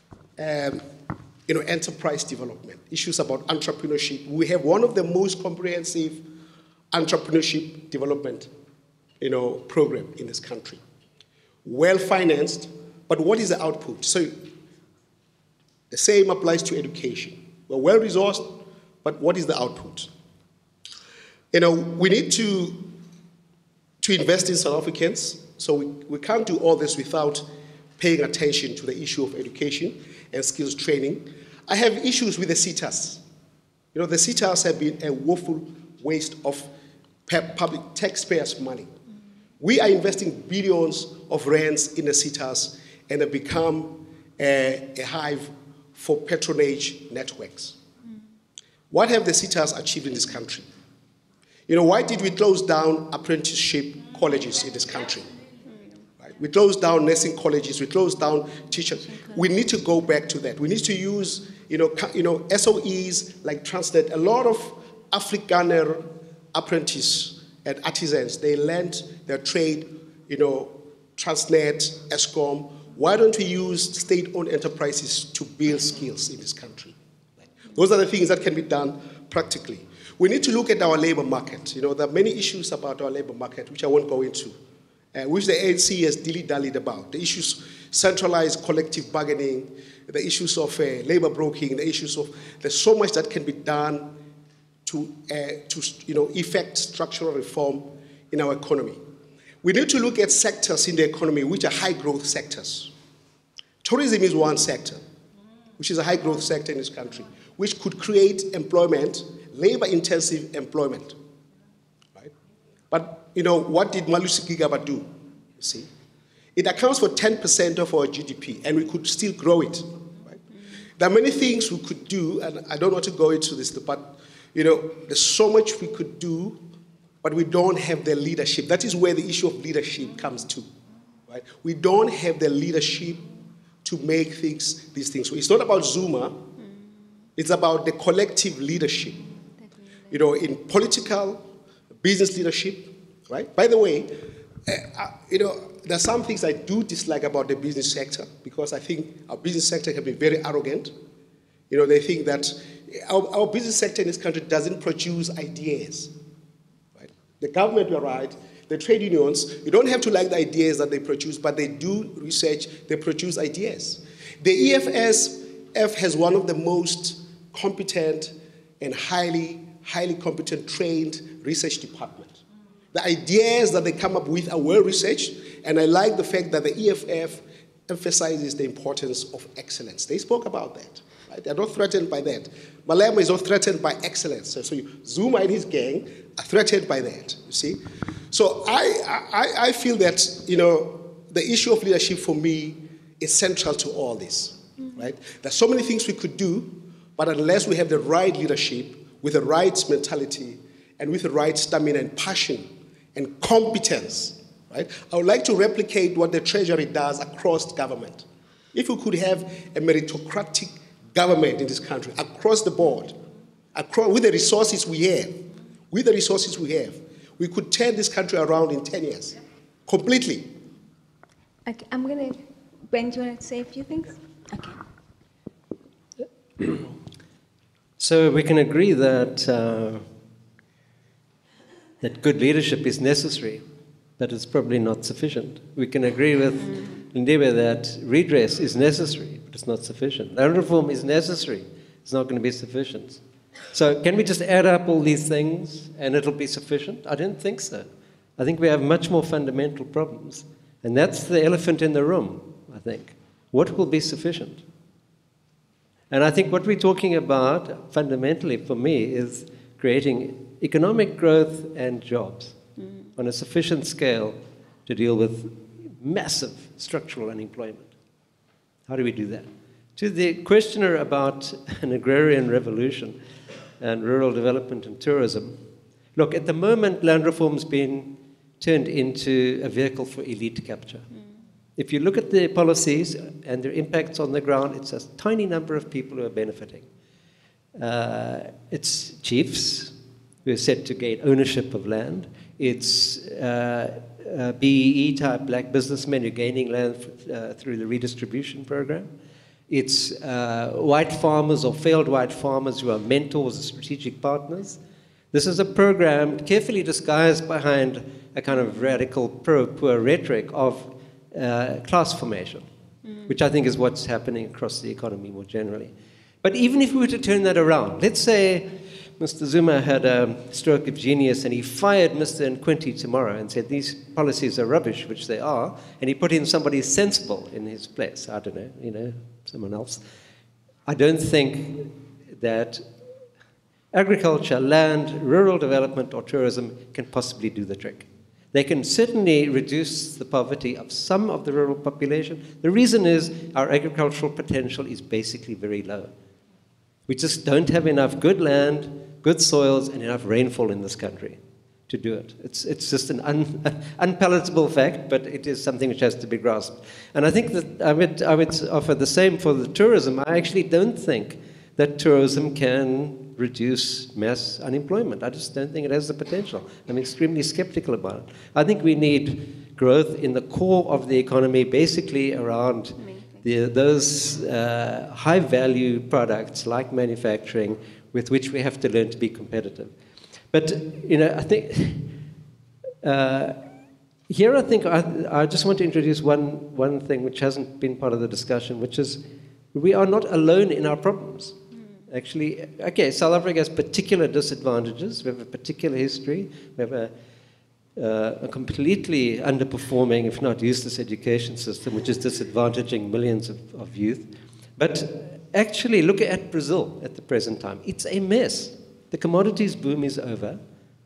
enterprise development, issues about entrepreneurship. We have one of the most comprehensive entrepreneurship development, program in this country. Well-financed, but what is the output? So the same applies to education. We're well-resourced, but what is the output? We need to invest in South Africans, so we can't do all this without paying attention to the issue of education and skills training. I have issues with the SETAs. The SETAs have been a woeful waste of public taxpayers' money. We are investing billions of rands in the SETAs and have become a hive for patronage networks. What have the SETAs achieved in this country? Why did we close down apprenticeship colleges in this country? Right? We closed down nursing colleges, we closed down teachers. We need to go back to that. We need to use, SOEs like Transnet. A lot of Afrikaner apprentices and artisans, they learned their trade, Transnet, Eskom. Why don't we use state-owned enterprises to build skills in this country? Those are the things that can be done practically. We need to look at our labor market. There are many issues about our labor market, which I won't go into, which the ANC has dilly-dallied about. The issues, centralized collective bargaining, the issues of labor broking, the issues of, there's so much that can be done to effect structural reform in our economy. We need to look at sectors in the economy which are high-growth sectors. Tourism is one sector, which is a high-growth sector in this country, which could create employment, labor-intensive employment, right? But, what did Malusi Gigaba do? You see? It accounts for 10% of our GDP, and we could still grow it, right? There are many things we could do, and I don't want to go into this, but, there's so much we could do, but we don't have the leadership. That is where the issue of leadership comes to, right? We don't have the leadership to make these things. So it's not about Zuma, it's about the collective leadership. In political, business leadership, right? By the way, there are some things I do dislike about the business sector, because I think our business sector can be very arrogant. They think that our business sector in this country doesn't produce ideas, right? The government, you're right, the trade unions, you don't have to like the ideas that they produce, but they do research, they produce ideas. The EFSF has one of the most competent and highly competent, trained research department. The ideas that they come up with are well researched, and I like the fact that the EFF emphasizes the importance of excellence. They spoke about that. Right? They're not threatened by that. Malema is not threatened by excellence. So Zuma and his gang are threatened by that, you see. So I feel that, the issue of leadership for me is central to all this, right? There's so many things we could do, but unless we have the right leadership, with the right mentality, and with the right stamina and passion and competence, right? I would like to replicate what the Treasury does across government. If we could have a meritocratic government in this country, across the board, with the resources we have, we could turn this country around in 10 years, completely. Okay, I'm going to, Ben, do you want to say a few things? Okay. So we can agree that that good leadership is necessary, but it's probably not sufficient. We can agree with Lindiwe that redress is necessary, but it's not sufficient. Land reform is necessary. It's not going to be sufficient. So can we just add up all these things and it'll be sufficient? I don't think so. I think we have much more fundamental problems. And that's the elephant in the room, I think. What will be sufficient? And I think what we're talking about fundamentally for me is creating economic growth and jobs on a sufficient scale to deal with massive structural unemployment. How do we do that? To the questioner about an agrarian revolution and rural development and tourism, look, at the moment, land reform's been turned into a vehicle for elite capture. If you look at the policies and their impacts on the ground, it's a tiny number of people who are benefiting. It's chiefs who are set to gain ownership of land. It's BEE-type black businessmen who are gaining land through the redistribution program. It's white farmers or failed white farmers who are mentors or strategic partners. This is a program carefully disguised behind a kind of radical pro-poor rhetoric of class formation, which I think is what's happening across the economy more generally. But even if we were to turn that around, let's say Mr. Zuma had a stroke of genius and he fired Mr. Nkwinti tomorrow and said these policies are rubbish, which they are, and he put in somebody sensible in his place, I don't know, someone else. I don't think that agriculture, land, rural development or tourism can possibly do the trick. They can certainly reduce the poverty of some of the rural population. The reason is our agricultural potential is basically very low. We just don't have enough good land, good soils, and enough rainfall in this country to do it. It's just an unpalatable fact, but it is something which has to be grasped. And I think that I would offer the same for the tourism. I actually don't think that tourism can reduce mass unemployment. I just don't think it has the potential. I'm extremely skeptical about it. I think we need growth in the core of the economy, basically around those high-value products like manufacturing with which we have to learn to be competitive. But, I think here I just want to introduce one thing which hasn't been part of the discussion, which is we are not alone in our problems. Actually, okay, South Africa has particular disadvantages. We have a particular history. We have a completely underperforming, if not useless, education system, which is disadvantaging millions of youth. But actually, look at Brazil at the present time. It's a mess. The commodities boom is over.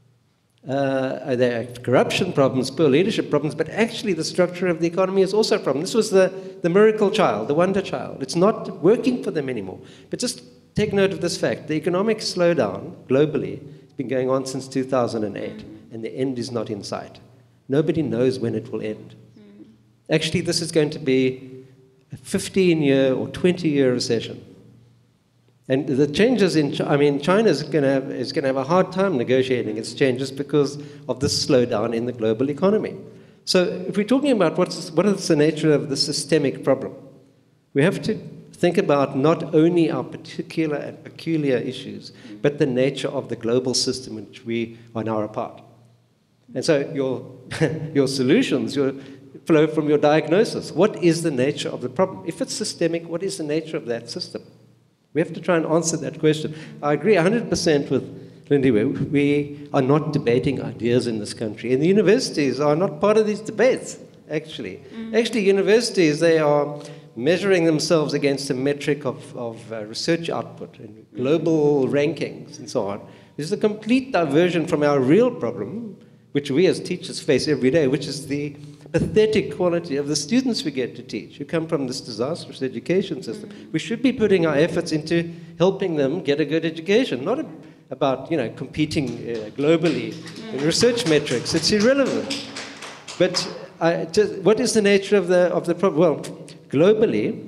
There are corruption problems, poor leadership problems, but actually the structure of the economy is also a problem. This was the miracle child, the wonder child. It's not working for them anymore. But just take note of this fact. The economic slowdown globally has been going on since 2008, and the end is not in sight. Nobody knows when it will end. Actually, this is going to be a 15-year or 20-year recession. And the changes China is going to have a hard time negotiating its changes because of this slowdown in the global economy. So if we're talking about what is the nature of the systemic problem, we have to think about not only our particular and peculiar issues, but the nature of the global system in which we are now a part. And so your solutions flow from your diagnosis. What is the nature of the problem? If it's systemic, what is the nature of that system? We have to try and answer that question. I agree 100% with Lindiwe. We are not debating ideas in this country. And the universities are not part of these debates, actually. Actually, universities, they are measuring themselves against a metric of research output and global rankings and so on. This is a complete diversion from our real problem, which we as teachers face every day, which is the pathetic quality of the students we get to teach, who come from this disastrous education system. We should be putting our efforts into helping them get a good education, not about competing globally in research metrics. It's irrelevant. But what is the nature of the problem? Well, globally,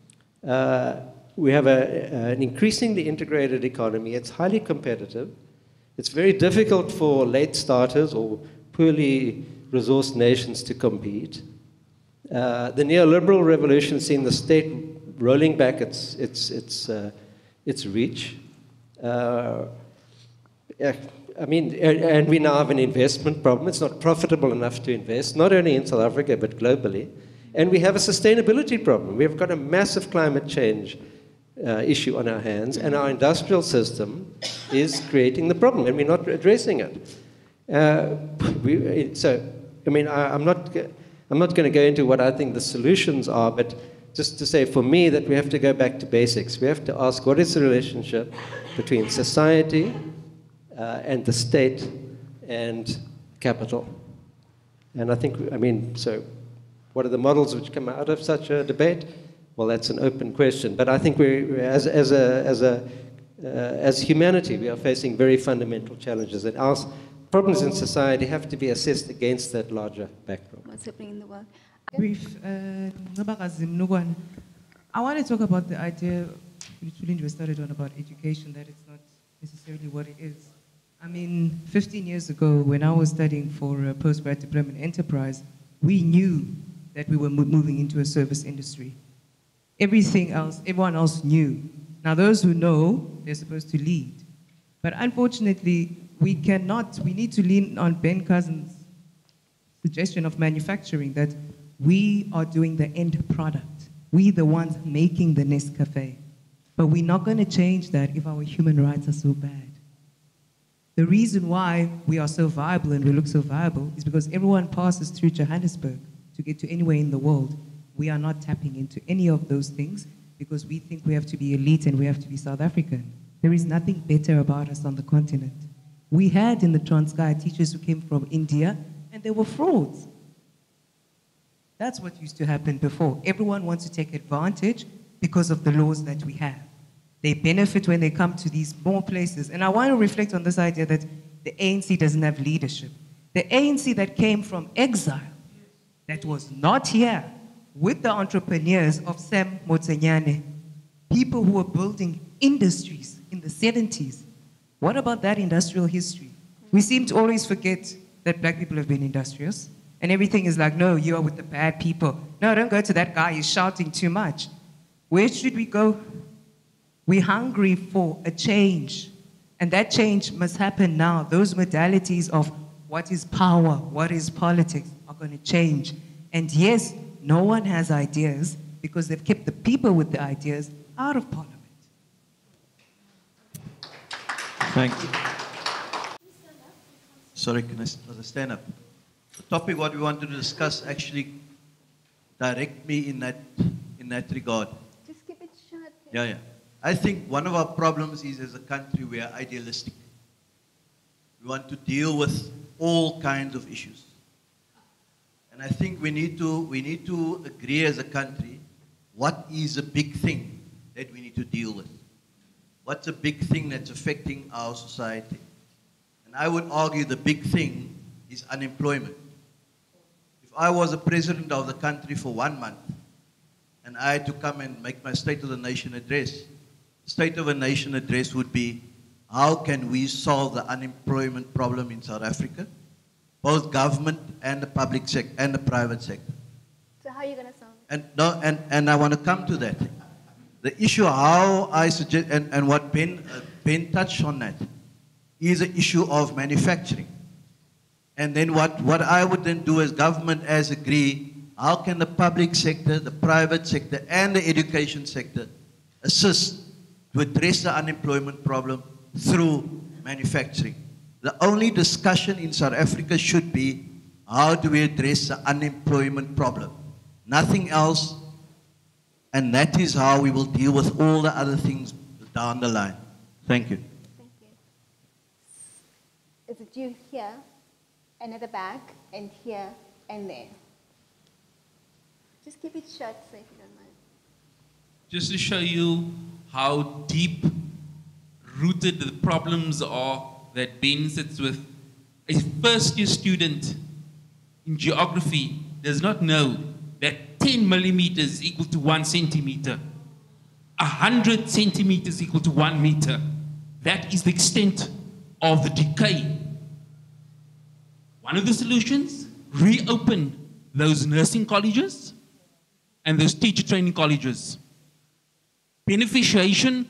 we have an increasingly integrated economy. It's highly competitive. It's very difficult for late starters or poorly resourced nations to compete. The neoliberal revolution has seen the state rolling back its reach. Yeah, I mean, and we now have an investment problem. It's not profitable enough to invest, not only in South Africa, but globally. And we have a sustainability problem. We've got a massive climate change issue on our hands, and our industrial system is creating the problem, and we're not addressing it. I'm not going to go into what I think the solutions are, but just to say for me that we have to go back to basics. We have to ask, what is the relationship between society and the state and capital? And I think, so what are the models which come out of such a debate? Well, that's an open question. But I think as humanity, we are facing very fundamental challenges. And our problems in society have to be assessed against that larger backdrop. What's happening in the world? Brief. I want to talk about the idea which we started on about education, that it's not necessarily what it is. 15 years ago, when I was studying for a postgrad diploma in enterprise, we knew that we were moving into a service industry. Everyone else knew. Now, those who know, they're supposed to lead. But unfortunately, we need to lean on Ben Cousins' suggestion of manufacturing, that we are doing the end product. We the ones making the Nescafe. But we're not going to change that if our human rights are so bad. The reason why we are so viable and we look so viable is because everyone passes through Johannesburg to get to anywhere in the world. We are not tapping into any of those things because we think we have to be elite and we have to be South African. There is nothing better about us on the continent. We had in the Transkei teachers who came from India and they were frauds. That's what used to happen before. Everyone wants to take advantage because of the laws that we have. They benefit when they come to these small places. And I want to reflect on this idea that the ANC doesn't have leadership. The ANC that came from exile, that was not here, with the entrepreneurs of Sam Motsenyane, people who were building industries in the 70s. What about that industrial history? We seem to always forget that black people have been industrious. And everything is like, no, you are with the bad people. No, don't go to that guy, he's shouting too much. Where should we go? We're hungry for a change. And that change must happen now. Those modalities of what is power, what is politics are going to change. And yes, no one has ideas because they've kept the people with the ideas out of parliament. Thank you. Sorry, can I stand up? The topic what we want to discuss actually direct me in that regard. Just keep it short. Yeah. I think one of our problems is as a country we are idealistic. We want to deal with all kinds of issues. And I think we need to agree as a country what is a big thing that we need to deal with. What's a big thing that's affecting our society? And I would argue the big thing is unemployment. If I was a president of the country for 1 month and I had to come and make my State of the Nation address, State of the Nation address would be, how can we solve the unemployment problem in South Africa? Both government and the public sector and the private sector. So how are you going to solve it? And I want to come to that. The issue how I suggest, and what Ben touched on that, is an issue of manufacturing. And then what I would then do as government as agree, how can the public sector, the private sector, and the education sector assist to address the unemployment problem through manufacturing? The only discussion in South Africa should be, how do we address the unemployment problem? Nothing else. And that is how we will deal with all the other things down the line. Thank you. Thank you. Is it you here, and at the back, and here, and there? Just keep it short, so if you don't mind. Just to show you how deep rooted the problems are that Ben sits with. A first-year student in geography does not know that 10 millimeters is equal to 1 centimeter. 100 centimeters equal to 1 meter. That is the extent of the decay. One of the solutions, reopen those nursing colleges and those teacher training colleges. Beneficiation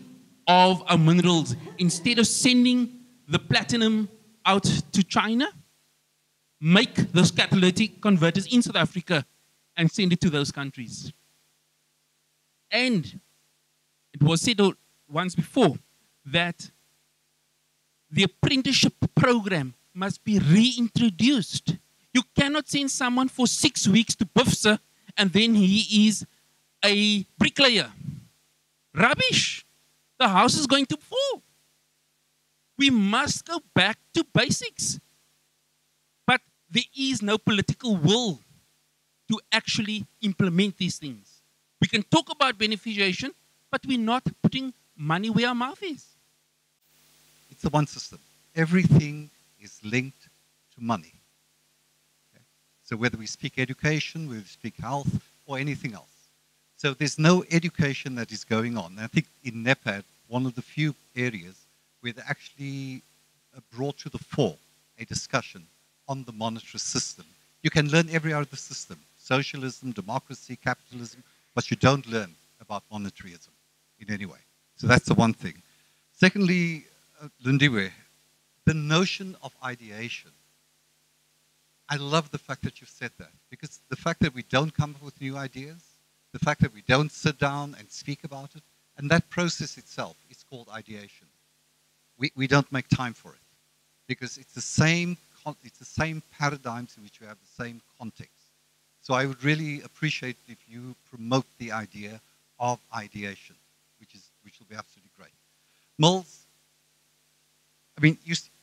of our minerals instead of sending the platinum out to China? Make those catalytic converters in South Africa and send it to those countries. And it was said once before that the apprenticeship program must be reintroduced. You cannot send someone for 6 weeks to Bufsa and then he is a bricklayer. Rubbish. The house is going to fall. We must go back to basics. But there is no political will to actually implement these things. We can talk about beneficiation, but we're not putting money where our mouth is. It's the one system. Everything is linked to money. Okay? So whether we speak education, whether we speak health, or anything else. So there's no education that is going on. And I think in NEPAD, one of the few areas where they actually brought to the fore a discussion on the monetary system. You can learn every other system, socialism, democracy, capitalism, but you don't learn about monetarism in any way. So that's the one thing. Secondly, Lindiwe, the notion of ideation. I love the fact that you've said that, because the fact that we don't come up with new ideas, the fact that we don't sit down and speak about it, and that process itself is called ideation. We don't make time for it, because it's the same paradigms in which we have the same context. So I would really appreciate if you promote the idea of ideation, which will be absolutely great. Mills, I mean,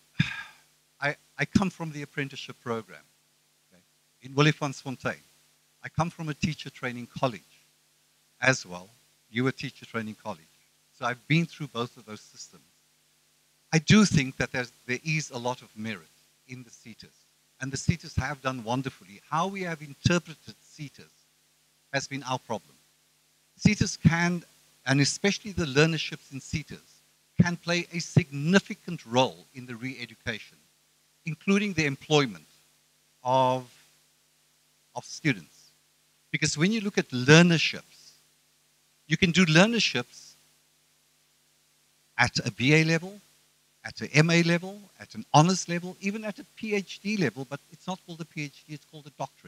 I come from the apprenticeship program, okay, in Williefontein. I come from a teacher training college as well. You were teacher training college. So I've been through both of those systems. I do think that there is a lot of merit in the CETAs. And the CETAs have done wonderfully. How we have interpreted CETAs has been our problem. CETAs can, and especially the learnerships in CETAs, can play a significant role in the re-education, including the employment of students. Because when you look at learnerships, you can do learnerships at a BA level, at an MA level, at an honors level, even at a PhD level, but it's not called a PhD, it's called a doctorate.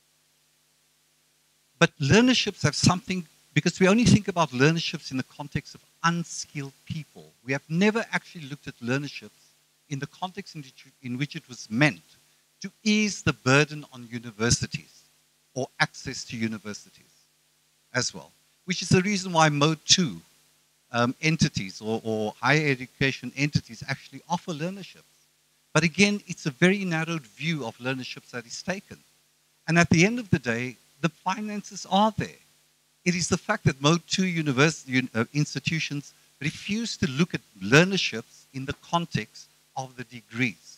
But learnerships have something, because we only think about learnerships in the context of unskilled people. We have never actually looked at learnerships in the context in which it was meant to ease the burden on universities or access to universities as well, which is the reason why Mode 2 entities or higher education entities actually offer learnerships. But again, it's a very narrowed view of learnerships that is taken. And at the end of the day, the finances are there. It is the fact that Mode 2 university institutions refuse to look at learnerships in the context of the degrees.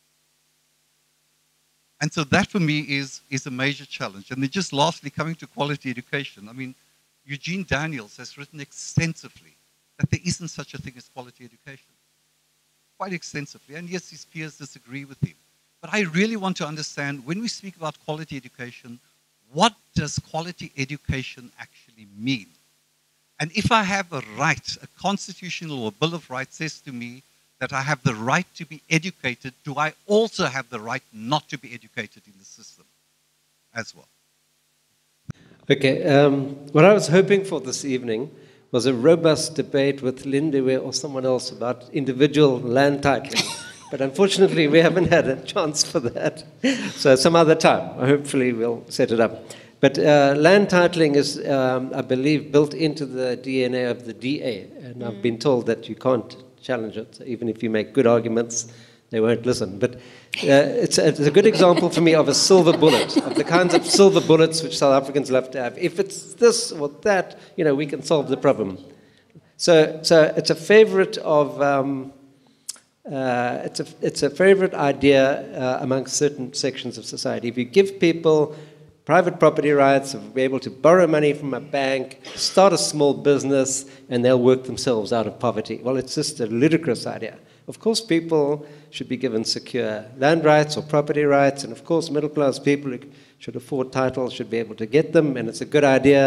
And so that for me is a major challenge. And then just lastly, coming to quality education, I mean, Eugene Daniels has written extensively that there isn't such a thing as quality education. Quite extensively. And yes, his peers disagree with him. But I really want to understand, when we speak about quality education, what does quality education actually mean? And if I have a right, a constitutional or Bill of Rights says to me that I have the right to be educated, do I also have the right not to be educated in the system as well? Okay, what I was hoping for this evening was a robust debate with Lindiwe or someone else about individual land titling. But unfortunately, we haven't had a chance for that. So some other time, hopefully we'll set it up. But land titling is, I believe, built into the DNA of the DA. And I've been told that you can't challenge it. So even if you make good arguments, they won't listen. But it's a good example for me of a silver bullet, of the kinds of silver bullets which South Africans love to have. If it's this or that, you know, we can solve the problem. So it's a favorite of... it's a favorite idea amongst certain sections of society. If you give people private property rights, of be able to borrow money from a bank, start a small business, and they'll work themselves out of poverty. Well, it's just a ludicrous idea. Of course, people should be given secure land rights or property rights, and of course, middle-class people who should afford titles should be able to get them, and it's a good idea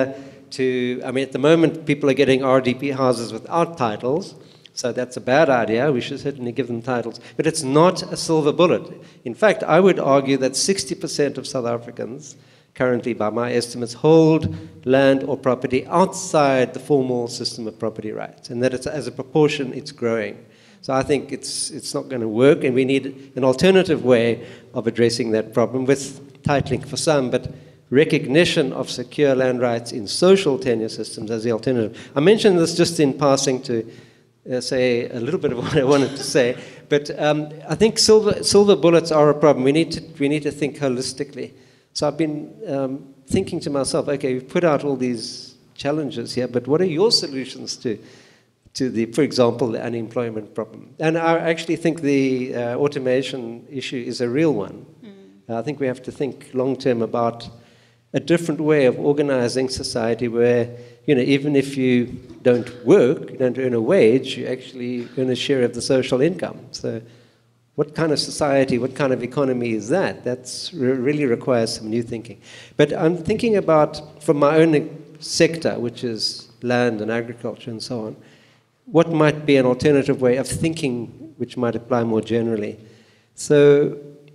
to, I mean, at the moment, people are getting RDP houses without titles, so that's a bad idea. We should certainly give them titles. But it's not a silver bullet. In fact, I would argue that 60% of South Africans currently, by my estimates, hold land or property outside the formal system of property rights, and that it's, as a proportion, it's growing. So I think it's not going to work, and we need an alternative way of addressing that problem with titling for some, but recognition of secure land rights in social tenure systems as the alternative. I mentioned this just in passing to say a little bit of what I wanted to say, but I think silver bullets are a problem. We need to think holistically. So I've been thinking to myself, okay, we've put out all these challenges here, but what are your solutions to the, for example, the unemployment problem? And I actually think the automation issue is a real one. I think we have to think long-term about a different way of organizing society where, you know, even if you don't work, you don't earn a wage, you actually earn a share of the social income. So what kind of society, what kind of economy is that? That's really requires some new thinking. But I'm thinking about, from my own sector, which is land and agriculture and so on, what might be an alternative way of thinking which might apply more generally. So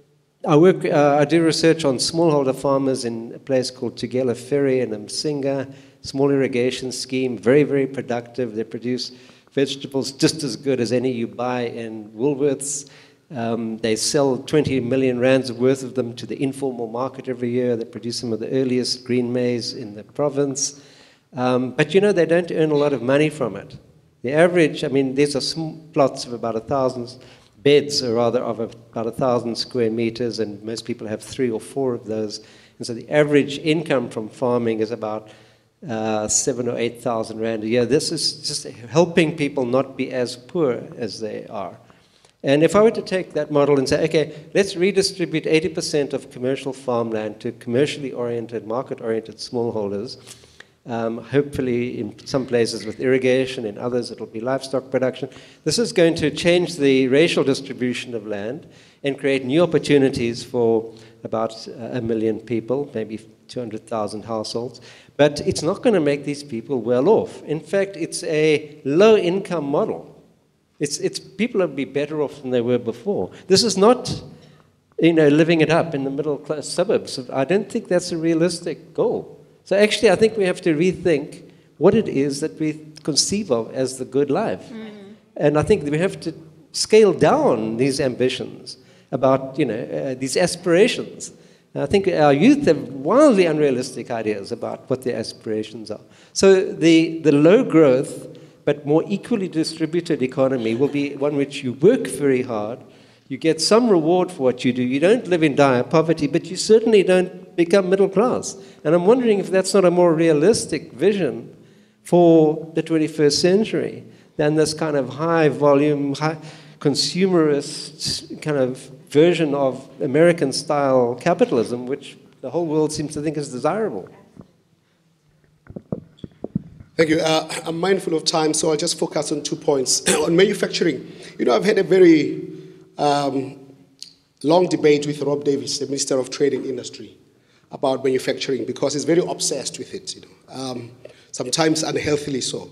I do research on smallholder farmers in a place called Tugela Ferry in Msinga, small irrigation scheme, very, very productive. They produce vegetables just as good as any you buy in Woolworths. They sell 20 million rands worth of them to the informal market every year. They produce some of the earliest green maize in the province. But, you know, they don't earn a lot of money from it. The average, I mean, these are plots of about 1,000 beds, or rather of about 1,000 square meters, and most people have 3 or 4 of those. And so the average income from farming is about 7,000 or 8,000 rand a year. This is just helping people not be as poor as they are. And if I were to take that model and say, okay, let's redistribute 80% of commercial farmland to commercially oriented, market-oriented smallholders, hopefully in some places with irrigation, in others it'll be livestock production. This is going to change the racial distribution of land and create new opportunities for about 1 million people, maybe 200,000 households. But it's not going to make these people well off. In fact, it's a low-income model. It's people will be better off than they were before. This is not, you know, living it up in the middle-class suburbs. I don't think that's a realistic goal. So actually, I think we have to rethink what it is that we conceive of as the good life. Mm-hmm. And I think that we have to scale down these ambitions about, you know, these aspirations. And I think our youth have wildly unrealistic ideas about what their aspirations are. So the low growth but more equally distributed economy will be one which you work very hard, you get some reward for what you do, you don't live in dire poverty, but you certainly don't become middle class. And I'm wondering if that's not a more realistic vision for the 21st century than this kind of high volume, high consumerist kind of version of American-style capitalism, which the whole world seems to think is desirable. Thank you. I'm mindful of time, so I'll just focus on 2 points. On manufacturing, you know, I've had a very long debate with Rob Davis, the Minister of Trade and Industry, about manufacturing because he's very obsessed with it, you know, sometimes unhealthily so.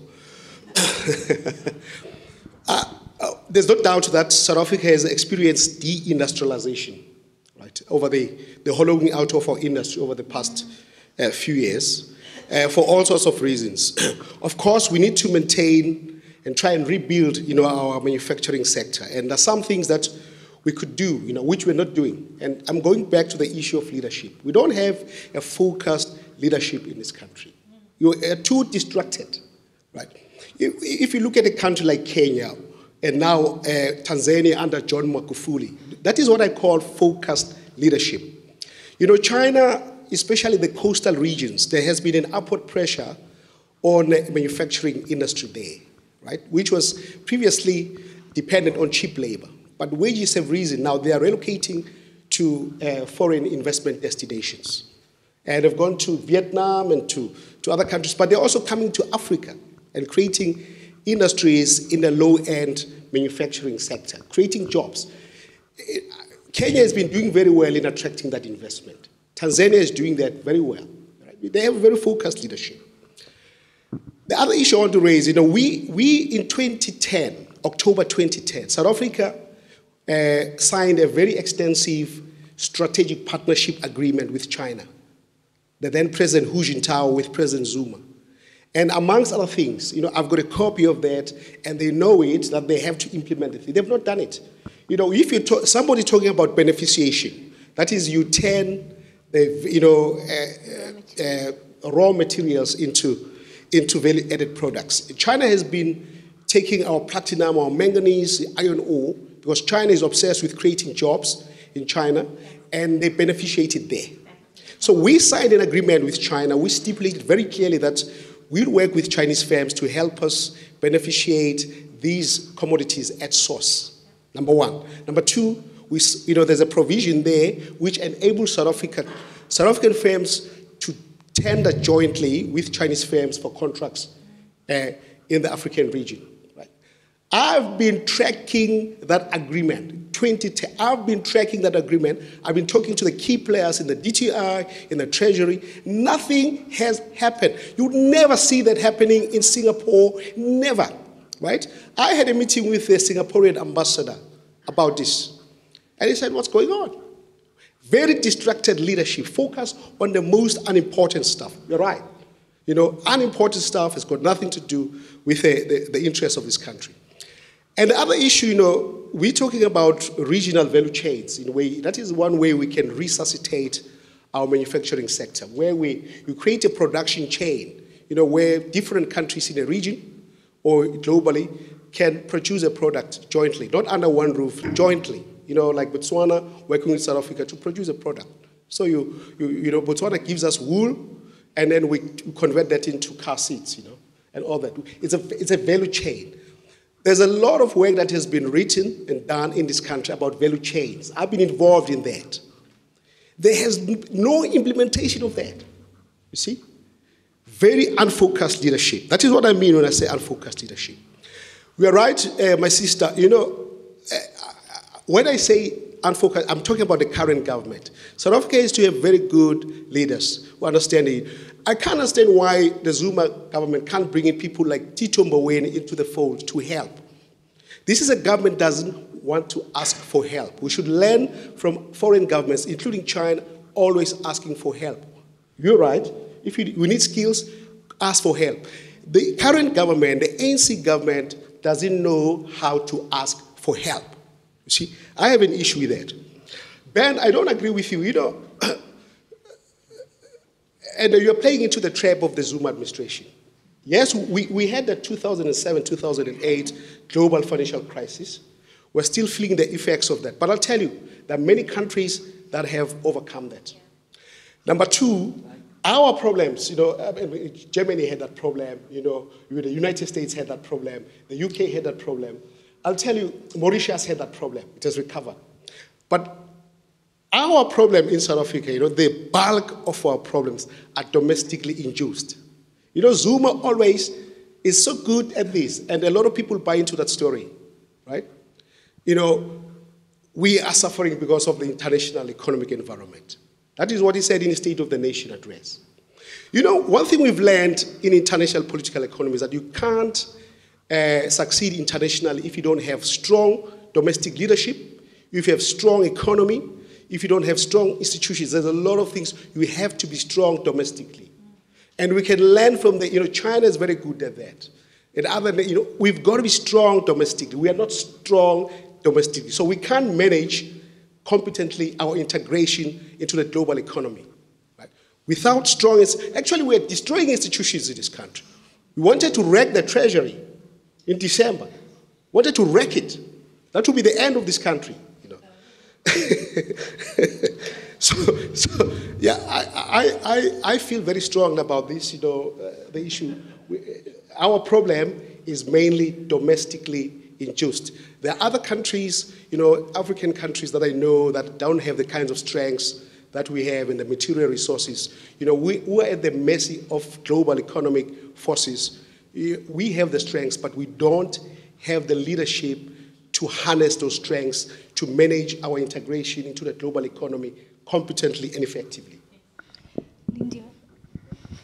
There's no doubt that South Africa has experienced deindustrialization, right, over the hollowing out of our industry over the past few years. For all sorts of reasons. Of course, we need to maintain and try and rebuild, you know, our manufacturing sector. And there's some things that we could do, you know, which we're not doing. And I'm going back to the issue of leadership. We don't have a focused leadership in this country. You're too distracted, right? If you look at a country like Kenya and now Tanzania under John Magufuli, that is what I call focused leadership. You know, China, especially the coastal regions, there has been an upward pressure on the manufacturing industry there, right? Which was previously dependent on cheap labor. But wages have risen. Now they are relocating to foreign investment destinations. And they've gone to Vietnam and to other countries, but they're also coming to Africa and creating industries in the low-end manufacturing sector, creating jobs. Kenya has been doing very well in attracting that investment. Tanzania is doing that very well. Right? They have very focused leadership. The other issue I want to raise, we in 2010, October 2010, South Africa signed a very extensive strategic partnership agreement with China. The then President Hu Jintao with President Zuma. And amongst other things, I've got a copy of that, and they know it, that they have to implement it. They've not done it. If somebody talking about beneficiation, that is you turn the, raw materials into value-added products. China has been taking our platinum, our manganese, iron ore, because China is obsessed with creating jobs in China, and they beneficiate it there. So we signed an agreement with China. We stipulated very clearly that we'll work with Chinese firms to help us beneficiate these commodities at source, number one. Number two, there's a provision there which enables South African firms to tender jointly with Chinese firms for contracts in the African region. Right? I've been tracking that agreement. 2010, I've been tracking that agreement. I've been talking to the key players in the DTI, in the Treasury. Nothing has happened. You would never see that happening in Singapore, never, right? I had a meeting with the Singaporean ambassador about this. And he said, what's going on? Very distracted leadership, focused on the most unimportant stuff. You're right. Unimportant stuff has got nothing to do with the interests of this country. And the other issue, we're talking about regional value chains. In a way, that is one way we can resuscitate our manufacturing sector, where we create a production chain, where different countries in a region or globally can produce a product jointly, not under one roof, jointly. Like Botswana working with South Africa to produce a product. So Botswana gives us wool, and then we convert that into car seats, and all that. It's a value chain. There's a lot of work that has been written and done in this country about value chains. I've been involved in that. There has been no implementation of that. You see? Very unfocused leadership. That is what I mean when I say unfocused leadership. We are right, my sister, when I say unfocused, I'm talking about the current government. South Africa is to have very good leaders who understand it. I can't understand why the Zuma government can't bring in people like Tito Mboweni into the fold to help. This is a government that doesn't want to ask for help. We should learn from foreign governments, including China, always asking for help. You're right. If we need skills, ask for help. The current government, the ANC government, doesn't know how to ask for help. You see, I have an issue with that. Ben, I don't agree with you. And you're playing into the trap of the Zuma administration. Yes, we had the 2007-2008 global financial crisis. We're still feeling the effects of that. But I'll tell you, there are many countries that have overcome that. Number two, our problems, Germany had that problem, the United States had that problem, the UK had that problem. I'll tell you, Mauritius had that problem. It has recovered. But our problem in South Africa, the bulk of our problems are domestically induced. Zuma always is so good at this, and a lot of people buy into that story, right? We are suffering because of the international economic environment. That is what he said in the State of the Nation address. One thing we've learned in international political economy is that you can't succeed internationally if you don't have strong domestic leadership, if you have strong economy, if you don't have strong institutions. There's a lot of things you have to be strong domestically. And we can learn from China is very good at that. And we've got to be strong domestically. We are not strong domestically. So we can't manage competently our integration into the global economy. Right? Without strong, actually we are destroying institutions in this country. We wanted to wreck the Treasury in December. Wanted to wreck it. That would be the end of this country. I feel very strong about this, the issue. Our problem is mainly domestically induced. There are other countries, African countries that I know that don't have the kinds of strengths that we have in the material resources. We're at the mercy of global economic forces. We have the strengths, but we don't have the leadership to harness those strengths to manage our integration into the global economy competently and effectively.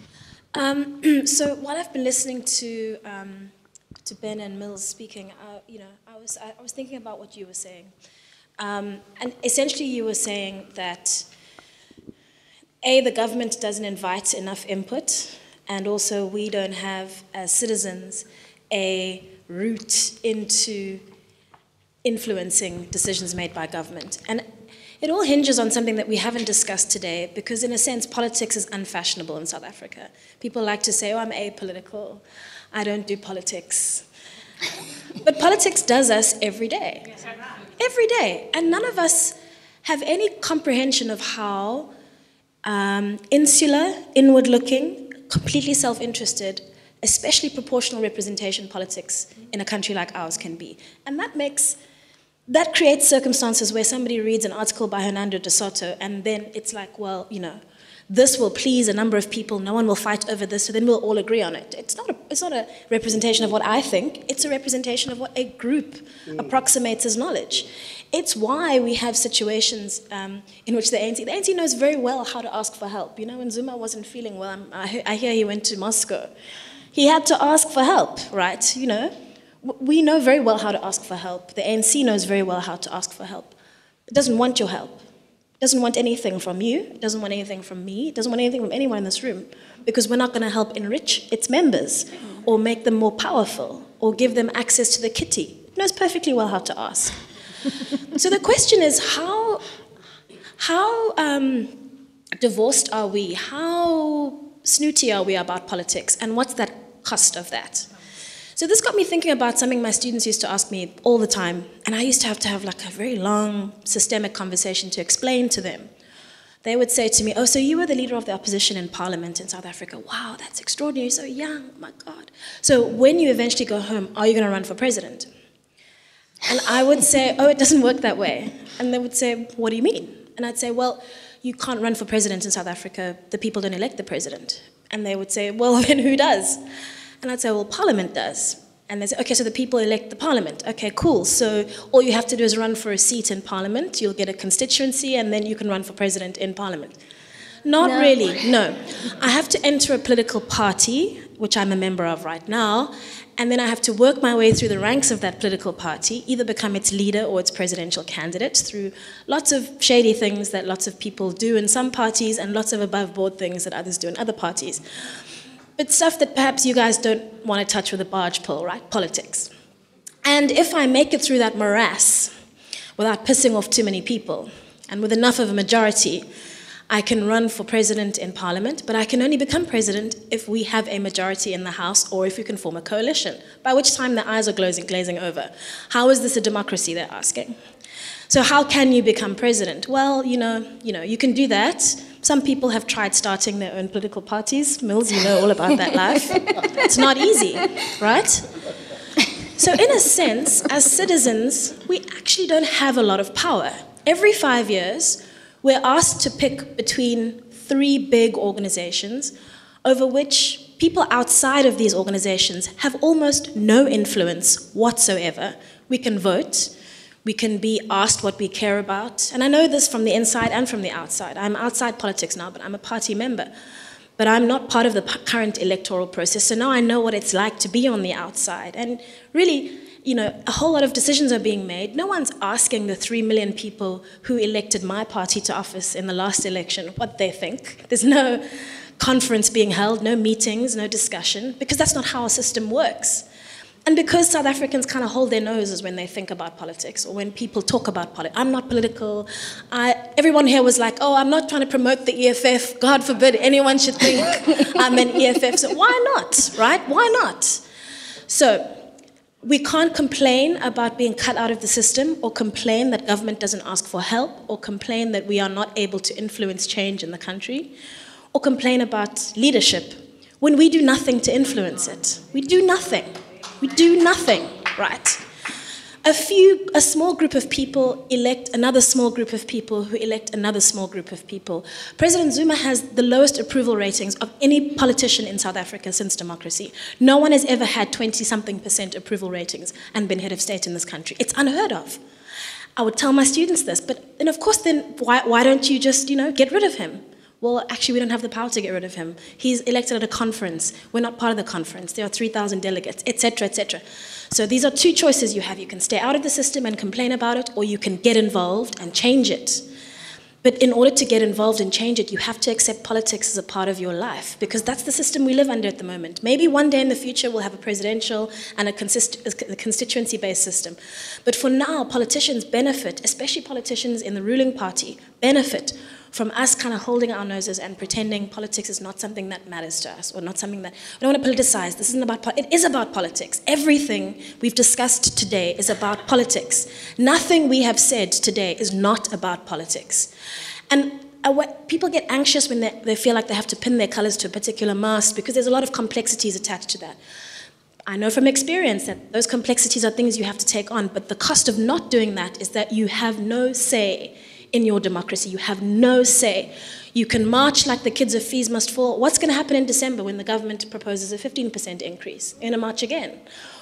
So while I've been listening to Ben and Mills speaking, I was thinking about what you were saying, and essentially you were saying that the government doesn't invite enough input, and also we don't have, as citizens, a route into influencing decisions made by government. And it all hinges on something that we haven't discussed today, because in a sense, politics is unfashionable in South Africa. People like to say, oh, I'm apolitical, I don't do politics. But politics does us every day. Every day. And none of us have any comprehension of how insular, inward-looking, completely self-interested, especially proportional representation politics in a country like ours can be. And that creates circumstances where somebody reads an article by Hernando de Soto, and then it's like, well, this will please a number of people, no one will fight over this, so then we'll all agree on it. It's not a representation of what I think, it's a representation of what a group approximates as knowledge. It's why we have situations in which the ANC knows very well how to ask for help. When Zuma wasn't feeling well, I hear he went to Moscow. He had to ask for help, right? We know very well how to ask for help. The ANC knows very well how to ask for help. It doesn't want your help. It doesn't want anything from you. It doesn't want anything from me. It doesn't want anything from anyone in this room, because we're not going to help enrich its members or make them more powerful or give them access to the kitty. It knows perfectly well how to ask. So the question is, how divorced are we? How snooty are we about politics? And what's that cost of that? So this got me thinking about something my students used to ask me all the time, and I used to have like a very long systemic conversation to explain to them. They would say to me, oh, so you were the leader of the opposition in parliament in South Africa. Wow, that's extraordinary, you're so young, oh my God. So when you eventually go home, are you going to run for president? And I would say, oh, it doesn't work that way. And they would say, what do you mean? And I'd say, well, you can't run for president in South Africa. The people don't elect the president. And they would say, well, then who does? And I'd say, well, parliament does. And they say, okay, so the people elect the parliament. Okay, cool. So all you have to do is run for a seat in parliament. You'll get a constituency, and then you can run for president in parliament. Not really, no. I have to enter a political party, which I'm a member of right now, and then I have to work my way through the ranks of that political party, either become its leader or its presidential candidate, through lots of shady things that lots of people do in some parties and lots of above-board things that others do in other parties. But stuff that perhaps you guys don't want to touch with a barge pole, right? Politics. And if I make it through that morass without pissing off too many people, and with enough of a majority, I can run for president in parliament, but I can only become president if we have a majority in the House or if we can form a coalition, by which time their eyes are glazing over. How is this a democracy, they're asking. So how can you become president? Well, you can do that. Some people have tried starting their own political parties. Mills, you know all about that life. It's not easy, right? So in a sense, as citizens, we actually don't have a lot of power. Every 5 years, we're asked to pick between 3 big organizations over which people outside of these organizations have almost no influence whatsoever. We can vote. We can be asked what we care about. And I know this from the inside and from the outside. I'm outside politics now, but I'm a party member. But I'm not part of the current electoral process, so now I know what it's like to be on the outside. And really, a whole lot of decisions are being made. No one's asking the 3 million people who elected my party to office in the last election what they think. There's no conference being held, no meetings, no discussion, because that's not how our system works. And because South Africans kind of hold their noses when they think about politics or when people talk about politics. I'm not political. Everyone here was like, oh, I'm not trying to promote the EFF. God forbid anyone should think I'm an EFF. So why not, right? Why not? So we can't complain about being cut out of the system or complain that government doesn't ask for help or complain that we are not able to influence change in the country or complain about leadership when we do nothing to influence it. We do nothing. We do nothing, right? A small group of people elect another small group of people who elect another small group of people. President Zuma has the lowest approval ratings of any politician in South Africa since democracy. No one has ever had 20-something% approval ratings and been head of state in this country. It's unheard of. I would tell my students this, and of course then why don't you just, get rid of him? Well, actually, we don't have the power to get rid of him. He's elected at a conference. We're not part of the conference. There are 3,000 delegates, etc., etc. So these are two choices you have. You can stay out of the system and complain about it, or you can get involved and change it. But in order to get involved and change it, you have to accept politics as a part of your life, because that's the system we live under at the moment. Maybe one day in the future we'll have a presidential and a constituency-based system. But for now, politicians benefit, especially politicians in the ruling party, benefit from us kind of holding our noses and pretending politics is not something that matters to us, or not something that, we don't want to politicize. This isn't about, it is about politics. Everything we've discussed today is about politics. Nothing we have said today is not about politics. And people get anxious when they feel like they have to pin their colors to a particular mast, because there's a lot of complexities attached to that. I know from experience that those complexities are things you have to take on, but the cost of not doing that is that you have no say in your democracy. You have no say. You can march like the kids of fees must fall. What's going to happen in December when the government proposes a 15% increase? You're going to march again.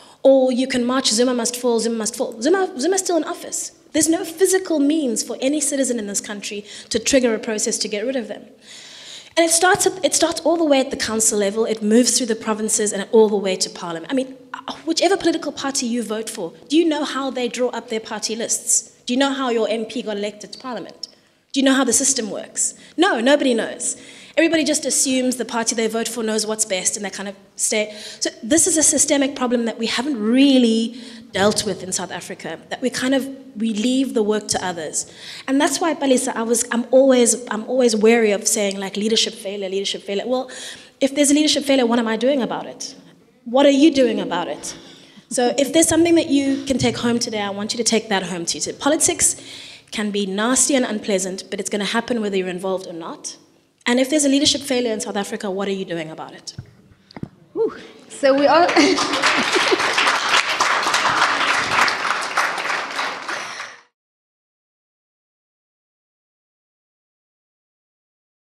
Or you can march Zuma must fall, Zuma must fall. Zuma's still in office. There's no physical means for any citizen in this country to trigger a process to get rid of them. And it starts all the way at the council level, it moves through the provinces and all the way to parliament. I mean, whichever political party you vote for, do you know how they draw up their party lists? Do you know how your MP got elected to parliament? Do you know how the system works? No, nobody knows. Everybody just assumes the party they vote for knows what's best, and they kind of stay. So this is a systemic problem that we haven't really dealt with in South Africa, that we leave the work to others. And that's why, Palisa, I'm always wary of saying like leadership failure, leadership failure. Well, if there's a leadership failure, what am I doing about it? What are you doing about it? So if there's something that you can take home today, I want you to take that home to you. So politics can be nasty and unpleasant, but it's going to happen whether you're involved or not. And if there's a leadership failure in South Africa, what are you doing about it? Whew. So we all...